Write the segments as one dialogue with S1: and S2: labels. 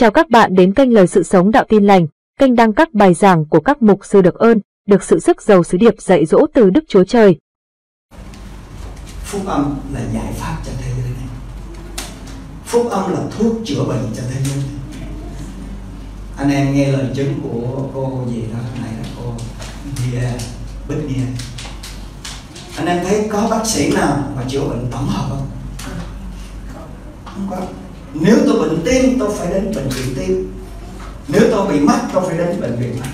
S1: Chào các bạn đến kênh Lời Sự Sống Đạo Tin Lành, kênh đăng các bài giảng của các mục sư được ơn, được sự sức giàu sứ điệp dạy dỗ từ Đức Chúa Trời.
S2: Phúc âm là giải pháp cho thế giới này. Phúc âm là thuốc chữa bệnh cho thế giới này. Anh em nghe lời chứng của cô gì đó này là cô Bích Nia. Anh em thấy có bác sĩ nào mà chữa bệnh tổng hợp không? Không có. Nếu tôi bệnh tim tôi phải đến bệnh viện tim. Nếu tôi bị mắt tôi phải đến bệnh viện mắt.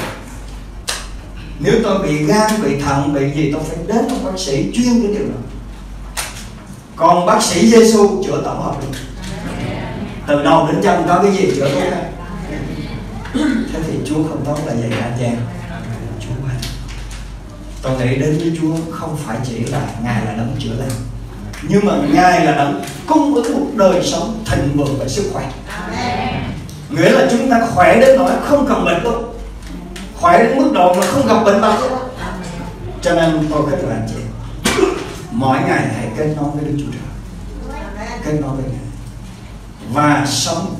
S2: Nếu tôi bị gan, bị thận, bị gì tôi phải đến một bác sĩ chuyên cái điều đó. Còn bác sĩ Giêsu chữa tổng hợp được. Từ đầu đến chân có cái gì chữa tốt hết. Thế thì Chúa không tốt là vậy anh chị em. Chúa ơi, tôi nghĩ đến với Chúa không phải chỉ là Ngài là đấng chữa lành, nhưng mà Ngài là đấng cung ứng một đời sống thịnh vượng và sức khỏe. Nghĩa là chúng ta khỏe đến nỗi không cần bệnh luôn, khỏe đến mức độ mà không gặp bệnh tật luôn. Cho nên tôi khích lệ anh chị mỗi ngày hãy kết nối với Đức Chúa Trời, kết nối với Ngài và sống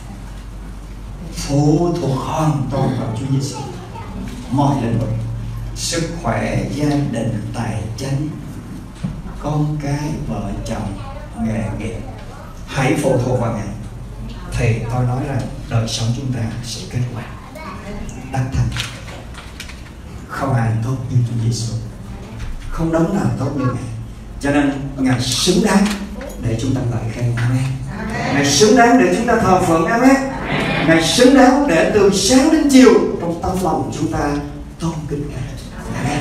S2: phụ thuộc hoàn toàn vào Chúa Giêsu. Mọi lĩnh vực, sức khỏe, gia đình, tài chính, con cái, vợ chồng, nghề nghiệp, hãy phụ thuộc vào Ngài. Thì tôi nói rằng đời sống chúng ta sẽ kết quả đắc thành. Không ai tốt như Chúa Giêsu, không đấng nào tốt như Ngài. Cho nên Ngài xứng đáng để chúng ta ngợi khen. Amen. Ngài xứng đáng để chúng ta thờ phượng. Amen. Ngài xứng đáng để từ sáng đến chiều trong tâm lòng chúng ta tôn kính Ngài. Amen.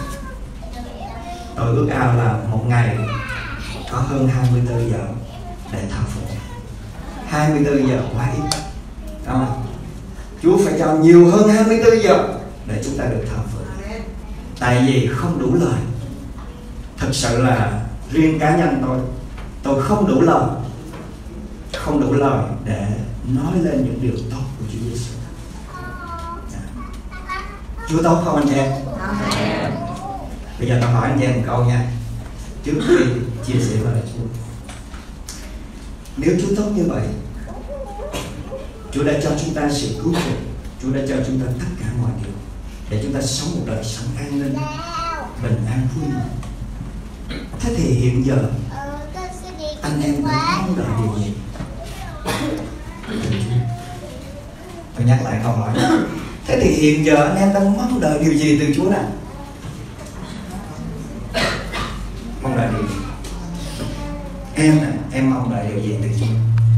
S2: Tôi ước ao là một ngày có hơn 24 giờ để thờ phượng. 24 giờ quá ít. Chúa phải cho nhiều hơn 24 giờ để chúng ta được thờ phượng. Tại vì không đủ lời. Thực sự là riêng cá nhân tôi không đủ lời, không đủ lời để nói lên những điều tốt của Chúa Giêsu. Chúa tốt không anh chị em? Bây giờ tôi hỏi anh chị em một câu nha, trước khi chia sẻ lời Chúa. Nếu Chúa tốt như vậy, Chúa đã cho chúng ta sự cứu chuộc, Chúa đã cho chúng ta tất cả mọi điều để chúng ta sống một đời sống an ninh, bình an, vui mừng. Thế thì hiện giờ anh em đang mong đợi điều gì? Tôi nhắc lại câu hỏi. Thế thì hiện giờ anh em đang mong đợi điều gì từ Chúa nào? Mong đợi điều gì? Em mong đợi điều gì từ Chúa?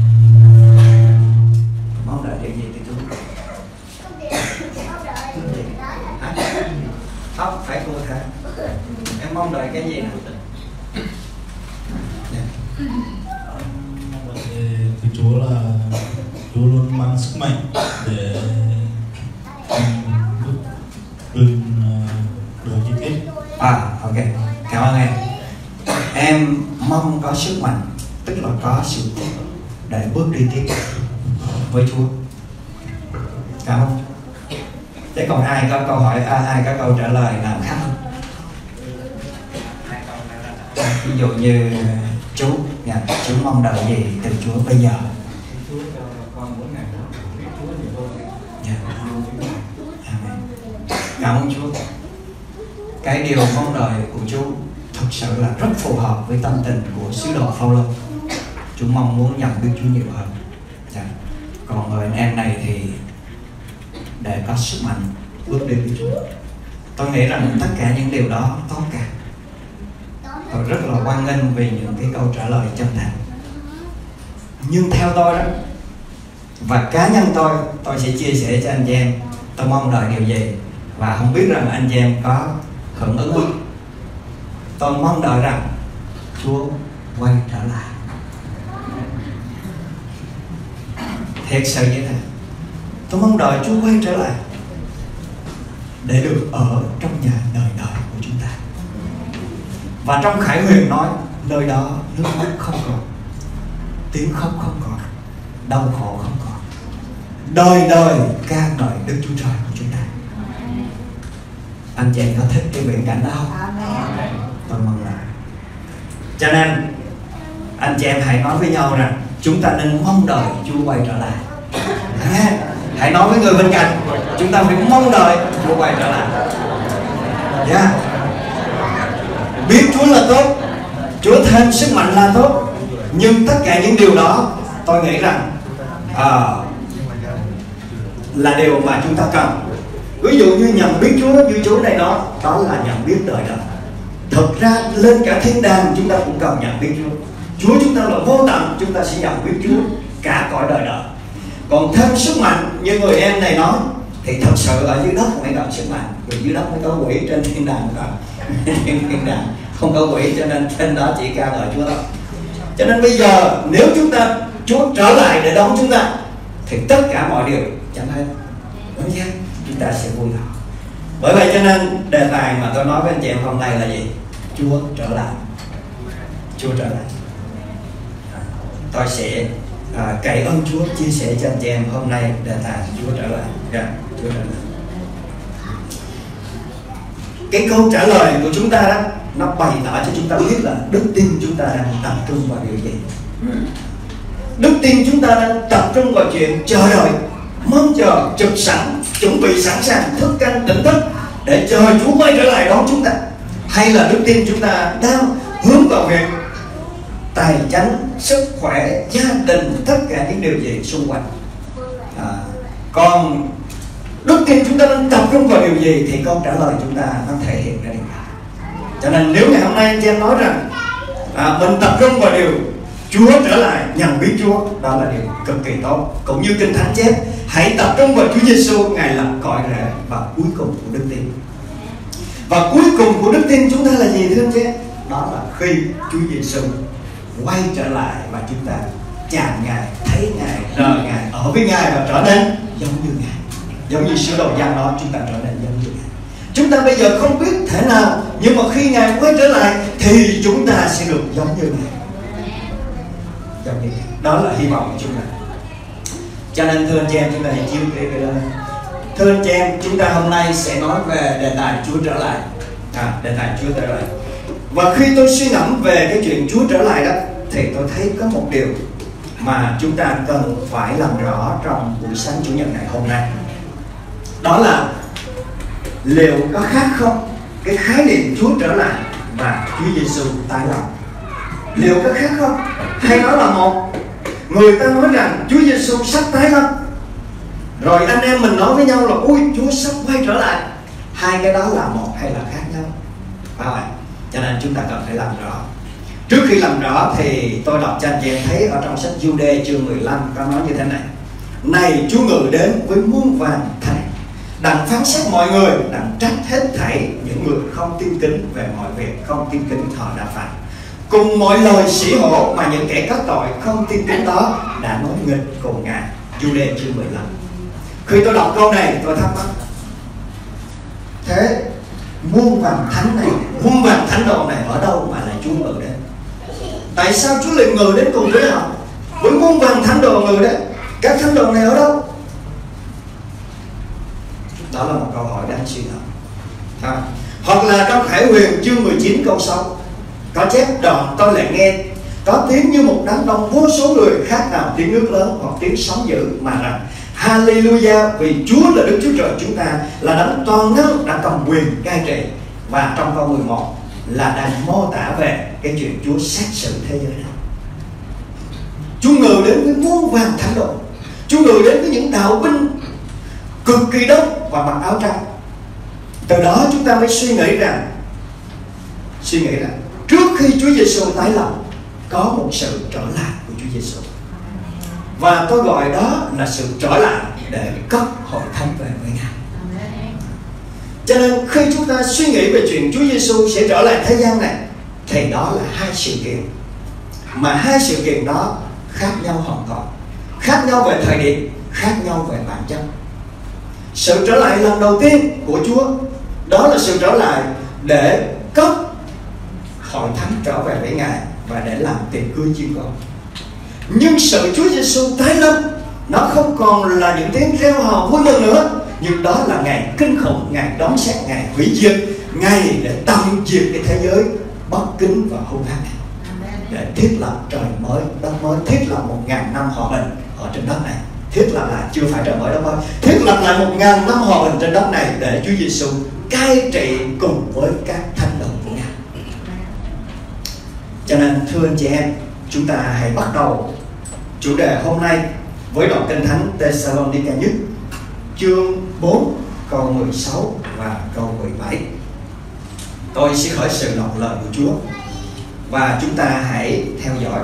S2: Mong đợi điều gì từ Chúa? Không, phải cô thế. Em mong đợi cái gì nào?
S3: Mong đợi từ Chúa là Chúa luôn mang sức mạnh để bước đường đi tiếp.
S2: Ok, cảm ơn em. Em mong có sức mạnh, tức là có sự để bước đi tiếp với Chúa. Cảm ơn. Thế còn ai có câu hỏi, ai có câu trả lời nào khác không? Ví dụ như chú mong đợi gì từ Chúa bây giờ? Cảm ơn Chúa. Cái điều mong đợi của Chúa thực sự là rất phù hợp với tâm tình của sứ đồ Phaolô. Chú mong muốn nhận biết Chúa nhiều hơn. Còn người anh em này thì để có sức mạnh bước đi với Chúa. Tôi nghĩ rằng tất cả những điều đó tốt cả. Tôi rất là hoan nghênh vì những cái câu trả lời chân thành. Nhưng theo tôi đó, và cá nhân tôi sẽ chia sẻ cho anh chị em tôi mong đợi điều gì, và không biết rằng anh chị em có hưởng ứng không. Tôi mong đợi rằng Chúa quay trở lại. Thiệt sự như thế. Tôi mong đợi Chúa quay trở lại để được ở trong nhà đời đời của chúng ta. Và trong Khải Huyền nói, nơi đó nước mắt không còn, tiếng khóc không còn, đau khổ không còn, đời đời ca ngợi Đức Chúa Trời của chúng ta. Anh chị em có thích cái viễn cảnh đó không? Tôi mong là. Cho nên anh chị em hãy nói với nhau rằng chúng ta nên mong đợi Chúa quay trở lại. Hãy nói với người bên cạnh, chúng ta phải mong đợi Chúa quay trở lại. Biết Chúa là tốt, Chúa thêm sức mạnh là tốt, nhưng tất cả những điều đó tôi nghĩ rằng là điều mà chúng ta cần. Ví dụ như nhận biết Chúa, như Chúa này nói, đó là nhận biết đời đời. Thực ra lên cả thiên đàng chúng ta cũng cần nhận biết Chúa. Chúa chúng ta là vô tận, chúng ta sẽ nhận biết Chúa cả cõi đời đời. Còn thêm sức mạnh như người em này nói, thì thật sự ở dưới đất mới cần sức mạnh, vì dưới đất mới có quỷ, trên thiên đàng thiên đàng không có quỷ, cho nên trên đó chỉ ca ngợi Chúa thôi. Cho nên bây giờ nếu Chúa trở lại để đón chúng ta, thì tất cả mọi điều chẳng hết, đúng chưa? Chúng ta sẽ vui lòng. Bởi vậy cho nên đề tài mà tôi nói với anh chị em hôm nay là gì? Chúa trở lại. Chúa trở lại. Tôi sẽ cậy ơn Chúa chia sẻ cho anh chị em hôm nay đề tài Chúa trở lại. Chúa trở lại. Cái câu trả lời của chúng ta đó, nó bày tỏ cho chúng ta biết là đức tin chúng ta đang tập trung vào điều gì. Đức tin chúng ta đang tập trung vào chuyện chờ đợi, mong chờ, trực sẵn, chuẩn bị sẵn sàng, thức canh tỉnh thức để chờ Chúa quay trở lại đón chúng ta. Hay là đức tin chúng ta đang hướng vào việc tài chánh, sức khỏe, gia đình, tất cả những điều gì xung quanh. Còn đức tin chúng ta đang tập trung vào điều gì thì câu trả lời chúng ta nó thể hiện ra điều đó. Cho nên nếu ngày hôm nay anh chị em nói rằng mình tập trung vào điều Chúa trở lại, nhận biết Chúa, đó là điều cực kỳ tốt. Cũng như Kinh Thánh chép, hãy tập trung vào Chúa Giêsu, Ngài là cội rễ và cuối cùng của đức tin. Và cuối cùng của đức tin chúng ta là gì thưa anh chị? Đó là khi Chúa Giêsu quay trở lại và chúng ta chạm Ngài, thấy Ngài, rờ Ngài, ở với Ngài và trở nên giống như Ngài. Giống như sứ đồ Giăng nói, chúng ta trở nên giống như Ngài. Chúng ta bây giờ không biết thế nào, nhưng mà khi Ngài quay trở lại thì chúng ta sẽ được giống như Ngài. Giống như Ngài. Đó là hy vọng của chúng ta. Cho nên thưa anh chị em, chúng ta hãy chiếu cái đó. Thưa anh chị em, chúng ta hôm nay sẽ nói về đề tài Chúa trở lại. Đề tài Chúa trở lại. Và khi tôi suy ngẫm về cái chuyện Chúa trở lại đó, thì tôi thấy có một điều mà chúng ta cần phải làm rõ trong buổi sáng Chủ nhật ngày hôm nay. Đó là liệu có khác không cái khái niệm Chúa trở lại và Chúa Giêsu tái lâm? Liệu có khác không? Hay đó là một? Người ta nói rằng Chúa Giêsu sắp tái lâm, rồi anh em mình nói với nhau là ui Chúa sắp quay trở lại. Hai cái đó là một hay là khác nhau? Phải không? Cho nên chúng ta cần phải làm rõ. Trước khi làm rõ thì tôi đọc cho anh chị em thấy ở trong sách Giu-đê chương 15 có nói như thế này: này Chúa ngự đến với muôn vàn thầy, đặng phán xét mọi người, đặng trách hết thảy những người không tin kính về mọi việc không tin kính họ đã phạm, cùng mọi lời sỉ hổ mà những kẻ có tội không tin kính đó đã nói nghịch cùng Ngài. Giu-đê chương 15. Khi tôi đọc câu này tôi thắc mắc, thế muôn vàn thánh này, muôn vàn thánh đồ này ở đâu mà lại Chúa ngự đến? Tại sao Chúa lại ngự đến cùng với họ, với muôn vàn thánh đồ ngự đến? Các thánh đồ này ở đâu? Đó là một câu hỏi đáng suy ngẫm. Hoặc là trong Khải Huyền chương 19 câu 6 có chép đoạn: tôi lại nghe có tiếng như một đám đông vô số người, khác nào tiếng nước lớn hoặc tiếng sóng dữ, mà rằng Hallelujah, vì Chúa là Đức Chúa Trời chúng ta, là đấng toàn năng đã cầm quyền cai trị. Và trong câu 11 là đang mô tả về cái chuyện Chúa xét xử thế giới này. Chúa ngự đến với muôn vàn thánh đồ, Chúa ngự đến với những đạo binh cực kỳ đông và mặc áo trắng. Từ đó chúng ta mới suy nghĩ rằng trước khi Chúa Giêsu tái lâm có một sự trở lại của Chúa Giêsu, và tôi gọi đó là sự trở lại để cất hội thánh về với Ngài. Cho nên khi chúng ta suy nghĩ về chuyện Chúa Giêsu sẽ trở lại thế gian này, thì đó là hai sự kiện, mà hai sự kiện đó khác nhau hoàn toàn, khác nhau về thời điểm, khác nhau về bản chất. Sự trở lại lần đầu tiên của Chúa đó là sự trở lại để cất hội thánh trở về với Ngài và để làm tiệc cưới chiên con. Nhưng sự Chúa Giêsu tái lâm nó không còn là những tiếng reo hò vui mừng nữa, nhưng đó là ngày kinh khủng, ngày đón xét, ngày hủy diệt, ngày để tận diệt cái thế giới bất kính và hung hăng này, để thiết lập trời mới, đất mới, thiết lập 1000 năm hòa bình ở trên đất này. Thiết lập lại chưa phải trở mở đâu thôi, thiết lập lại 1000 năm hòa bình trên đất này để Chúa Giêsu cai trị cùng với các thánh đồ của Ngài. Cho nên thưa anh chị em, chúng ta hãy bắt đầu chủ đề hôm nay với đoạn kinh thánh Thessalonica nhất chương 4 câu 16 và câu 17. Tôi sẽ khởi sự đọc lời của Chúa và chúng ta hãy theo dõi.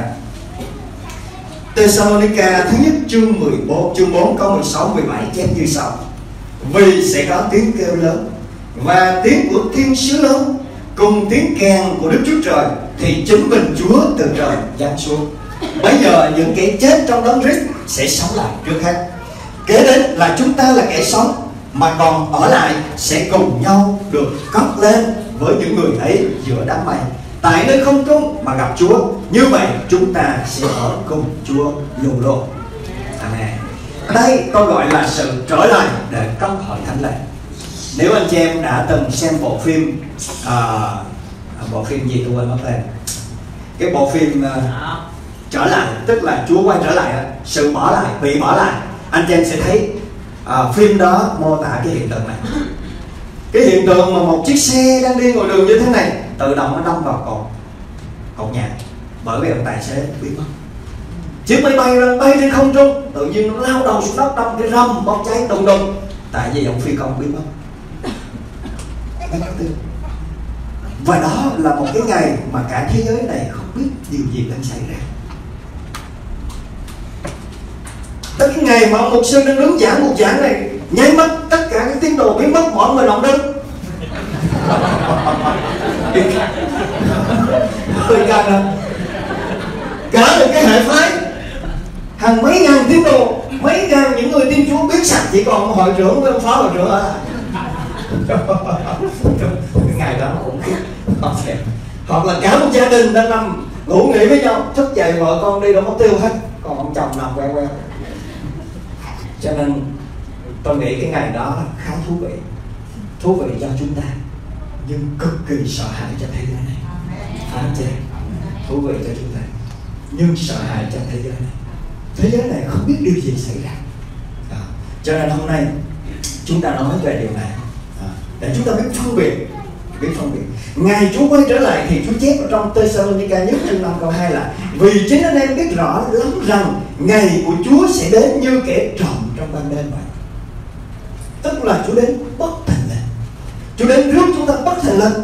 S2: Thessalonica thứ nhất chương 4 câu 16 17 chép như sau: vì sẽ có tiếng kêu lớn và tiếng của thiên sứ lớn cùng tiếng kèn của Đức Chúa Trời, thì chính mình Chúa từ trời giáng xuống. Bây giờ những kẻ chết trong đấng Christ sẽ sống lại trước hết. Kế đến là chúng ta là kẻ sống mà còn ở lại sẽ cùng nhau được cất lên với những người ấy giữa đám mây tại nơi không trung mà gặp Chúa. Như vậy chúng ta sẽ ở cùng Chúa luôn luôn. Amen. Đây tôi gọi là sự trở lại để công hội thánh lễ. Nếu anh chị em đã từng xem bộ phim bộ phim gì tôi quên mất tên, cái bộ phim trở lại, tức là Chúa quay trở lại, sự bỏ lại, bị bỏ lại, anh chị em sẽ thấy phim đó mô tả cái hiện tượng này. Cái hiện tượng mà một chiếc xe đang đi ngoài đường như thế này tự động nó đâm vào cột nhà, bởi vì ông tài xế biến mất. Chiếc máy bay bay trên không trung tự nhiên nó lao đầu xuống đất, đâm cái râm bốc cháy đùng đùng, tại vì ông phi công biến mất. Và đó là một cái ngày mà cả thế giới này không biết điều gì đang xảy ra. Tới cái ngày mà ông mục sư đang đứng giảng một giảng này, nháy mắt tất cả các tín đồ biến mất, mọi người lòng đứng. Hơi căng à. Cả một cái hệ phái hàng mấy ngàn tín đồ, mấy ngàn những người tin Chúa biết sạch, chỉ còn hội trưởng với ông phó hội trưởng ở cái ngày đó nó khủng khiếp. Hoặc là cả một gia đình đang nằm ngủ nghỉ với nhau, thức dậy vợ con đi đâu mất tiêu hết, còn ông chồng nằm queo queo. Cho nên tôi nghĩ cái ngày đó khá thú vị cho chúng ta, nhưng cực kỳ sợ hãi cho thế giới này. Thú vị cho chúng ta, nhưng sợ hãi cho thế giới này. Thế giới này không biết điều gì xảy ra. Cho nên hôm nay chúng ta nói về điều này để chúng ta biết phân biệt. Ngày Chúa quay trở lại thì Chúa chép ở trong Thessalonica nhất chương 5 câu 2 là: vì chính anh em biết rõ lắm rằng ngày của Chúa sẽ đến như kẻ trộm trong ban đêm vậy. Tức là Chúa đến bất thình lình. Chúa đến rước chúng ta bất thình lình.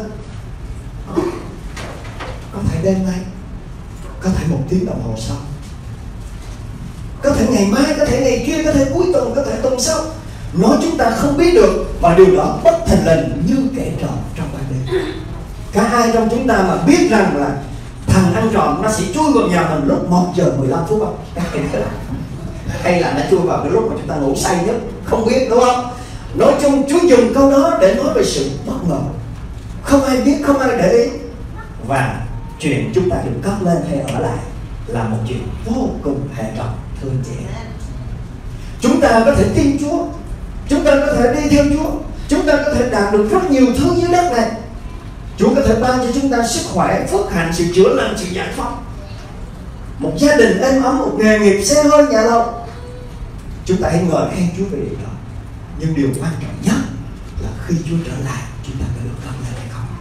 S2: Có thể đêm nay, có thể 1 tiếng đồng hồ sau, có thể ngày mai, có thể ngày kia, có thể cuối tuần, có thể tuần sau. Nói chúng ta không biết được, và điều đó bất thình lình như kẻ trộm trong ban đêm. Cả ai trong chúng ta mà biết rằng là thằng ăn trộm nó sẽ chui vào nhà mình lúc 1 giờ 15 phút không? Hay là nó chui vào cái lúc mà chúng ta ngủ say nhất? Không biết, đúng không? Nói chung Chúa dùng câu đó để nói về sự bất ngờ. Không ai biết, không ai để ý. Và chuyện chúng ta được cất lên hay ở lại là một chuyện vô cùng hệ trọng, thưa anh chị. Chúng ta có thể tin Chúa, chúng ta có thể đi theo Chúa, chúng ta có thể đạt được rất nhiều thứ dưới đất này. Chúa có thể ban cho chúng ta sức khỏe, phước hạnh, sự chữa lành, sự giải phóng, một gia đình êm ấm, một nghề nghiệp xe hơi nhà lầu. Chúng ta hãy ngợi khen Chúa về điều đó. Nhưng điều quan trọng nhất là khi Chúa trở lại, chúng ta có được cất lên hay không.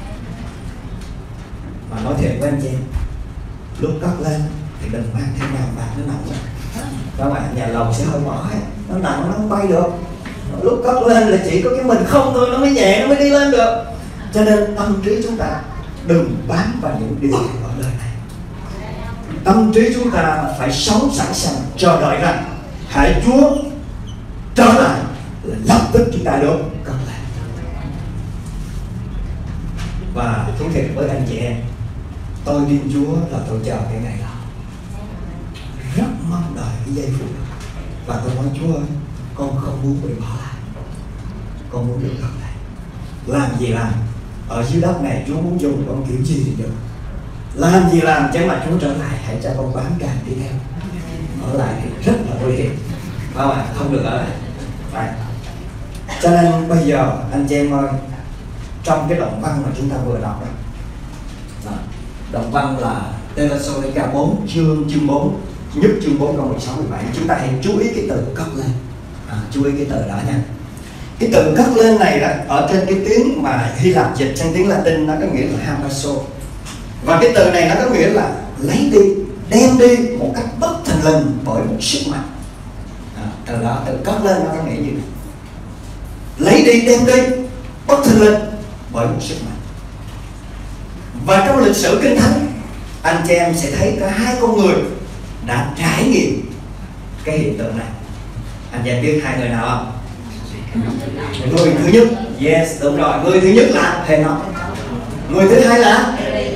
S2: Mà nói thiệt với anh chị, lúc cất lên thì đừng mang theo vàng bạc nó nặng. Các bạn, nhà lầu sẽ hơi mỏi, nó nặng nó không bay được. Lúc cất lên là chỉ có cái mình không thôi, nó mới nhẹ, nó mới đi lên được. Cho nên tâm trí chúng ta đừng bám vào những điều ở đời này. Tâm trí chúng ta phải sống sẵn sàng chờ đợi rằng hãy Chúa trở lại là lập tức chúng ta được cất lên. Và thú thiệt với anh chị em, tôi tin Chúa là tôi chờ cái ngày đó, rất mong đợi cái giây phút đó. Và tôi nói Chúa ơi, con không muốn bị bỏ lại, con muốn được cất lại. Làm gì làm, ở dưới đất này Chúa muốn dùng con kiểu gì thì được. Làm gì làm, chứ mà Chúa trở lại hãy cho con bám càng đi theo. Ở lại thì rất là nguy hiểm, không được ở lại. Phải. Cho nên bây giờ anh chị em ơi, trong cái đoạn văn mà chúng ta vừa đọc đó, đoạn văn là Thessalonica 4 chương 4 nhất chương 4 câu 16 17. Chúng ta hãy chú ý cái từ cất lên. Chú ý cái từ đó nha. Cái từ cất lên này đó, ở trên cái tiếng mà Hy Lạp dịch sang tiếng Latin nó có nghĩa là hampaso. Và cái từ này nó có nghĩa là lấy đi, đem đi một cách bất thình lình bởi một sức mạnh. Từ đó, từ cất lên nó có nghĩa gì? Lấy đi, đem đi bất thình lình bởi một sức mạnh. Và trong lịch sử Kinh Thánh, anh chị em sẽ thấy có hai con người đã trải nghiệm cái hiện tượng này. Anh chị em biết hai người nào không? Người thứ nhất, yes, đúng rồi. Người thứ nhất là Henoch. Người thứ hai là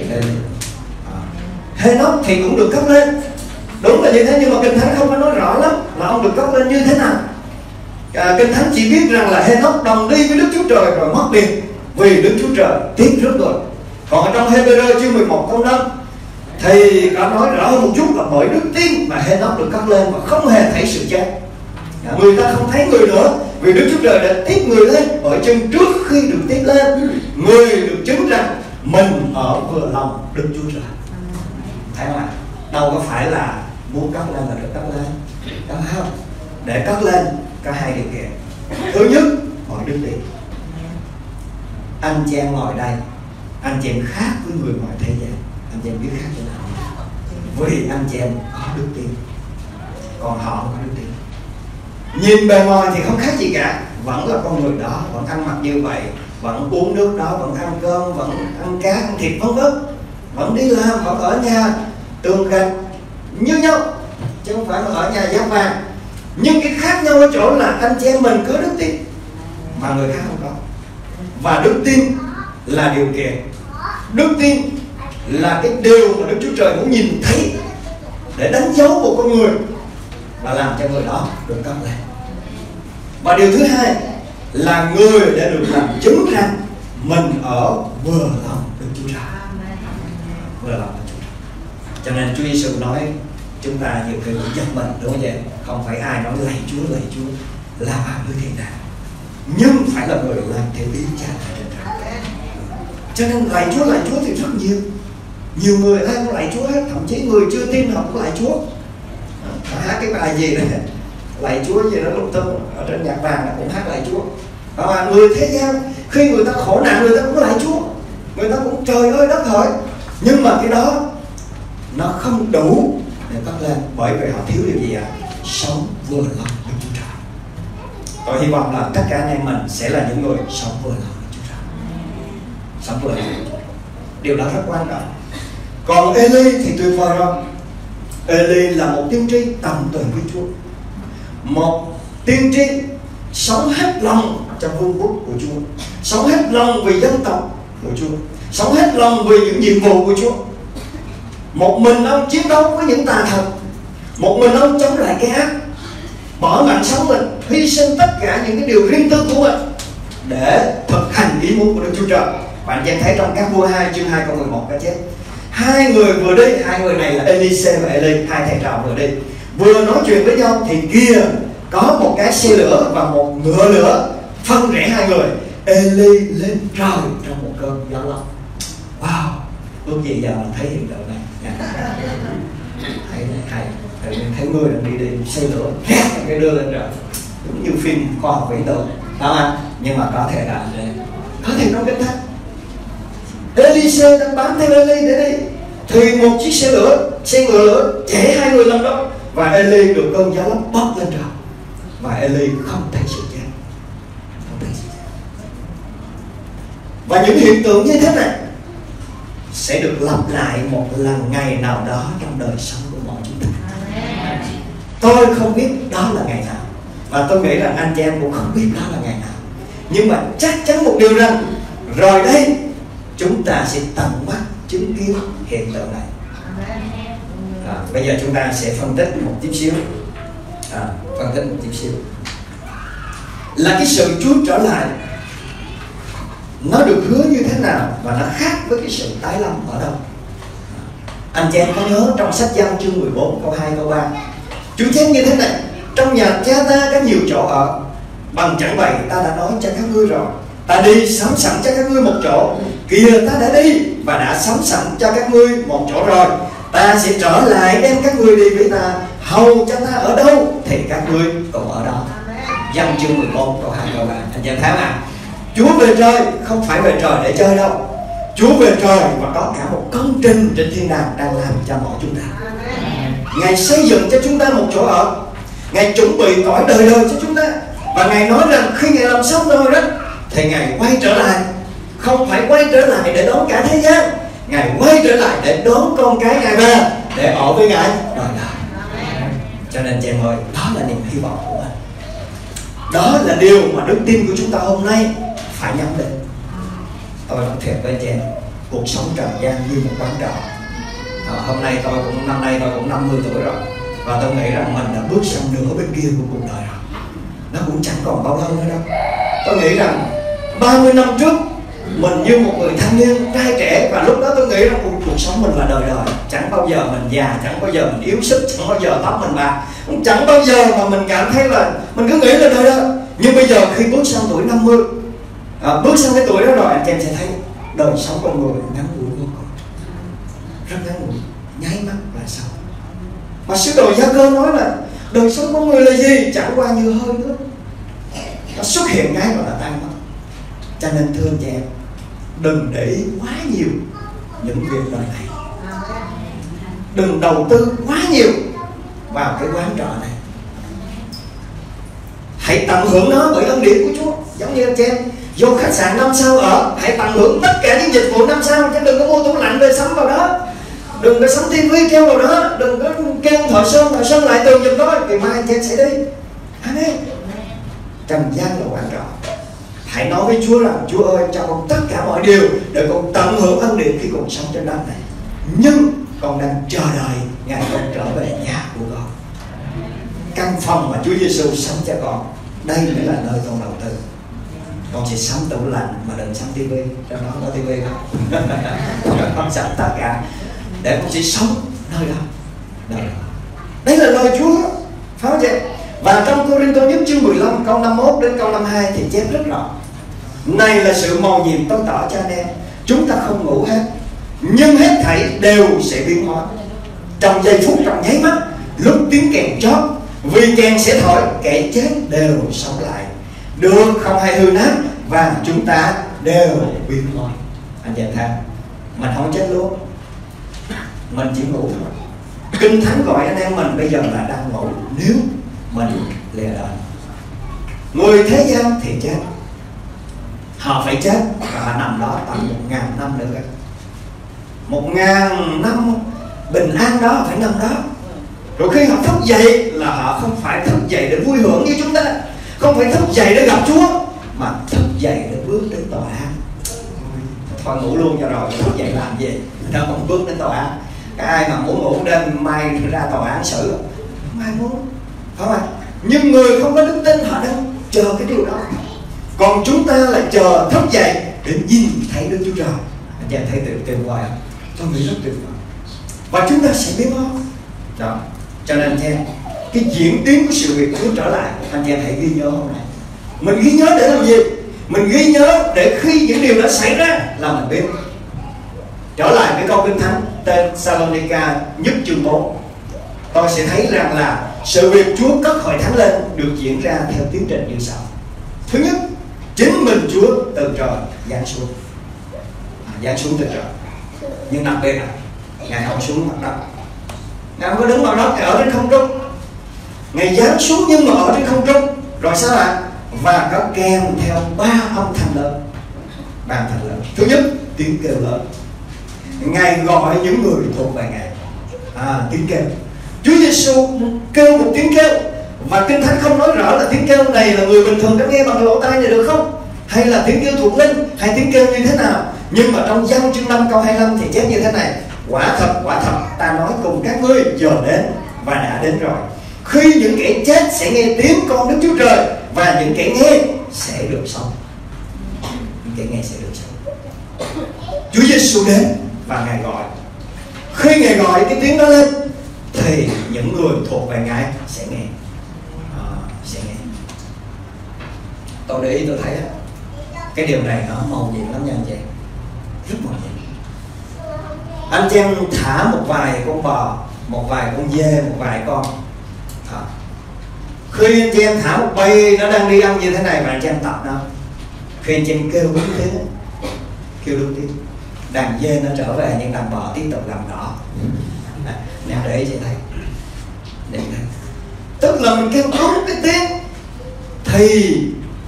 S2: Henoch thì cũng được cất lên. Đúng là như thế, nhưng mà Kinh Thánh không có nói rõ lắm là ông được cất lên như thế nào. Kinh Thánh chỉ biết rằng là Henoch đồng đi với Đức Chúa Trời rồi mất đi vì Đức Chúa Trời tiếc rước rồi. Còn ở trong Hebrew chương 11 câu 5 thì có nói rõ hơn một chút là bởi đức tin mà Henoch được cất lên và không hề thấy sự chết. Người ta không thấy người nữa vì Đức Chúa Trời đã tiếp người lên. Bởi chân trước khi được tiếp lên, người được chứng rằng mình ở vừa lòng Đức Chúa Trời. Thấy không ạ? Đâu có phải là muốn cất lên là được cất lên. Đúng không? Để cất lên có hai điều kiện. Thứ nhất, mọi đức tin. Anh chị em ngồi đây, anh chị em khác với người ngoài thế gian. Anh chị em biết khác thế nào? Vì anh chị em có đức tin, còn họ không có đức tin. Nhìn bề ngoài thì không khác gì cả, vẫn là con người đó, vẫn ăn mặc như vậy, vẫn uống nước đó, vẫn ăn cơm, vẫn ăn cá, ăn thịt vân vân, vẫn đi làm, vẫn ở nhà tường gạch như nhau, chứ không phải là ở nhà giáp vàng. Nhưng cái khác nhau ở chỗ là anh chị em mình có đức tin mà người khác không có. Và đức tin là điều kiện, đức tin là cái điều mà Đức Chúa Trời muốn nhìn thấy để đánh dấu một con người và làm cho người đó được cất lên. Và điều thứ hai là người đã được làm chứng rằng mình ở vừa lòng Đức Chúa Trời. Vừa lòng Đức Chúa Trời. Cho nên Chúa Giêsu nói chúng ta nhiều khi cũng giật mình, đúng không vậy? Không phải ai nói lạy Chúa là vào nơi thiên đàng, nhưng phải là người làm theo ý Cha trên trời. Cho nên lạy Chúa thì rất nhiều người ai cũng lạy Chúa hết, thậm chí người chưa tin họ cũng lạy Chúa. Hát cái bài gì này lạy Chúa gì đó lung tung ở trên nhạc vàng cũng hát lạy Chúa. Và người thế gian khi người ta khổ nạn người ta cũng lạy Chúa, người ta cũng trời ơi đất hỡi, nhưng mà cái đó nó không đủ để cất lên, bởi vì họ thiếu điều gì ạ? Sống vừa lòng Đức Chúa Trời. Tôi hy vọng là tất cả anh em mình sẽ là những người sống vừa lòng Đức Chúa Trời. Sống vừa lòng. Điều đó rất quan trọng. Còn Eli thì tuyệt vời rồi. Eli là một tiên tri tầm tuần với Chúa, một tiên tri sống hết lòng trong vương quốc của Chúa, sống hết lòng vì dân tộc của Chúa, sống hết lòng vì những nhiệm vụ của Chúa. Một mình ông chiến đấu với những tà thần, một mình ông chống lại cái ác, bỏ mạng sống mình, hy sinh tất cả những cái điều riêng tư của mình để thực hành ý muốn của Đức Chúa Trời. Bạn sẽ thấy trong Các Vua 2 chương 2 câu 11 có chết. Hai người vừa đi, hai người này là Elise và Eli, hai thầy trò vừa đi, vừa nói chuyện với nhau thì kia có một cái xe lửa và một ngựa lửa phân rẽ hai người. Eli lên trời trong một cơn gió lốc. Wow, ước gì giờ thấy hiện tượng này. Thấy người đang đi xe lửa cái đưa lên trời, giống như phim khoa học viễn tưởng, đúng không? Nhưng mà có thể là có thể trong Kinh Thánh. Elise đang bám theo Eli để đi, thì một chiếc xe ngựa lửa chẻ hai người lên đó, và Eli được cơn gió lốc bóp lên trời, và Eli không thấy sự chết. Và những hiện tượng như thế này sẽ được lặp lại một lần ngày nào đó trong đời sống của mọi chúng ta. Tôi không biết đó là ngày nào, và tôi nghĩ rằng anh chị em cũng không biết đó là ngày nào, nhưng mà chắc chắn một điều rằng rồi đây chúng ta sẽ tận mắt chứng kiến hiện tượng này. Bây giờ chúng ta sẽ phân tích một chút xíu, là cái sự Chúa trở lại nó được hứa như thế nào và nó khác với cái sự tái lâm ở đâu. Anh chị em có nhớ trong sách Giăng chương 14 câu 2 câu 3 Chúa chép như thế này: trong nhà Cha ta có nhiều chỗ ở, bằng chẳng vậy ta đã nói cho các ngươi rồi, ta đi sắm sẵn cho các ngươi một chỗ, kìa ta đã đi và đã sắm sẵn cho các ngươi một chỗ rồi, ta sẽ trở lại đem các ngươi đi với ta, hầu cho ta ở đâu thì các ngươi cũng ở đó. Giăng chương 11 câu 2 câu 3. Anh chị em thấy à, Chúa về trời không phải về trời để chơi đâu. Chúa về trời và có cả một công trình trên thiên đàng đang làm cho mọi chúng ta. Ngài xây dựng cho chúng ta một chỗ ở, Ngài chuẩn bị cõi đời đời cho chúng ta. Và Ngài nói rằng khi Ngài làm xong rồi đó thì Ngài quay trở lại. Không phải quay trở lại để đón cả thế gian, Ngài quay trở lại để đón con cái Ngài về, để ở với Ngài đời đời. Cho nên chị em ơi, đó là niềm hy vọng của mình. Đó là điều mà đức tin của chúng ta hôm nay phải nhắm đến. Tôi nói thiệt với chị em, cuộc sống trần gian như một quán trọ. Hôm nay năm nay tôi cũng 50 tuổi rồi, và tôi nghĩ rằng mình đã bước sang nửa bên kia của cuộc đời rồi. Nó cũng chẳng còn bao lâu nữa đâu. Tôi nghĩ rằng 30 năm trước mình như một người thanh niên trai trẻ, và lúc đó tôi nghĩ rằng cuộc sống mình là đời đời, chẳng bao giờ mình già, chẳng bao giờ mình yếu sức, chẳng bao giờ tóc mình bạc, chẳng bao giờ mà mình cảm thấy là mình cứ nghĩ là đời đời. Nhưng bây giờ khi bước sang tuổi 50, bước sang cái tuổi đó rồi, anh em sẽ thấy đời sống con người ngắn ngủi vô cùng, rất ngắn ngủi, nháy mắt là xong. Mà sứ đồ Gia Cơ nói là đời sống con người là gì? Chẳng qua như hơi nước, nó xuất hiện ngay rồi là tan mất. Cho nên thưa anh chị em, đừng để ý quá nhiều những việc đời này, đừng đầu tư quá nhiều vào cái quán trọ này. Hãy tận hưởng nó bởi ân điển của Chúa. Giống như anh chị em vô khách sạn 5 sao ở, hãy tận hưởng tất cả những dịch vụ 5 sao, chứ đừng có mua tủ lạnh về sắm vào đó, đừng có sắm tivi treo vào đó, đừng có kêu thợ sơn lại tường giùm tôi, ngày mai anh chị em sẽ đi. Amen. Trần gian là quán trọ. Hãy nói với Chúa rằng Chúa ơi, cho con tất cả mọi điều để con tận hưởng ân điển khi còn sống trên đất này. Nhưng con đang chờ đợi ngày con trở về nhà của con, căn phòng mà Chúa Giêsu sắm cho con. Đây mới là nơi con đầu tư. Con sẽ sắm tủ lạnh mà đừng sắm tivi, trong đó có tivi không? Con sắm tất cả để con sẽ sống nơi đó. Đây là lời Chúa, phải không chị? Và trong Cô-rinh-tô nhất chương 15 câu 51 đến câu 52 thì chép rất rõ: này là sự mầu nhiệm tôi tỏ cho anh em, chúng ta không ngủ hết, nhưng hết thảy đều sẽ biến hóa. Trong giây phút, trong nháy mắt, lúc tiếng kèn chót, vì kèn sẽ thổi, kẻ chết đều sống lại, được không hay hư nát, và chúng ta đều biến hóa. Anh chị thấy, mình không chết luôn, mình chỉ ngủ thôi. Kinh Thánh gọi anh em mình bây giờ là đang ngủ nếu mình lìa đời. Người thế gian thì chết, họ phải chết và họ nằm đó tầm 1000 năm nữa. 1000 năm bình an đó phải nằm đó. Rồi khi họ thức dậy là họ không phải thức dậy để vui hưởng như chúng ta, không phải thức dậy để gặp Chúa, mà thức dậy để bước đến tòa án. Thôi ngủ luôn cho rồi, thức dậy làm gì? Nó không bước đến tòa án. Cái ai mà muốn ngủ đêm mai ra tòa án xử, không ai muốn, phải không? Nhưng người không có đức tin họ đang chờ cái điều đó. Còn chúng ta là chờ thức dậy để nhìn thấy Đức Chúa Trời. Anh chị thấy tuyệt vời không? Tôi nghĩ rất tuyệt vời. Và chúng ta sẽ biến hóa đó. Cho nên anh em, cái diễn tiến của sự việc Chúa trở lại, anh em hãy ghi nhớ hôm nay. Mình ghi nhớ để làm gì? Mình ghi nhớ để khi những điều đó xảy ra là mình biết. Trở lại với câu Kinh Thánh Thessalonica nhất chương 4, tôi sẽ thấy rằng là sự việc Chúa cất hội thánh lên được diễn ra theo tiến trình như sau. Thứ nhất, chính mình Chúa từ trời giáng xuống từ trời. Nhưng đặc biệt là Ngài không xuống mặt đất, Ngài không có đứng mặt đất, Ngài ở trên không trung. Ngài giáng xuống nhưng mà ở trên không trung. Rồi sao ạ? Và có kèm theo 3 âm thanh lớn. Thứ nhất, tiếng kêu lớn. Ngài gọi những người thuộc về Ngài. Tiếng kêu. Chúa Giêsu kêu một tiếng kêu, và Kinh Thánh không nói rõ là tiếng kêu này là người bình thường đã nghe bằng lỗ tai này được không, hay là tiếng kêu thuộc linh, hay tiếng kêu như thế nào. Nhưng mà trong Giăng chương 5 câu 25 thì chép như thế này: quả thật ta nói cùng các ngươi, giờ đến và đã đến rồi, khi những kẻ chết sẽ nghe tiếng con Đức Chúa Trời, và những kẻ nghe sẽ được sống. Những kẻ nghe sẽ được sống. Chúa Giêsu đến và Ngài gọi. Khi Ngài gọi cái tiếng đó lên thì những người thuộc về Ngài sẽ nghe. Tôi để ý tôi thấy cái điều này nó mầu nhiệm lắm nha anh chị, rất mầu nhiệm. Anh chị em thả một vài con bò, một vài con dê, một vài con. Khi anh chị em thả một bầy nó đang đi ăn như thế này mà anh chị em tập nó, khi anh chị em kêu đúng tiếng, kêu đúng tiếng, đàn dê nó trở về nhưng đàn bò tiếp tục làm đỏ. Nếu để chị thấy, để thấy, tức là mình kêu đúng cái tiếng thì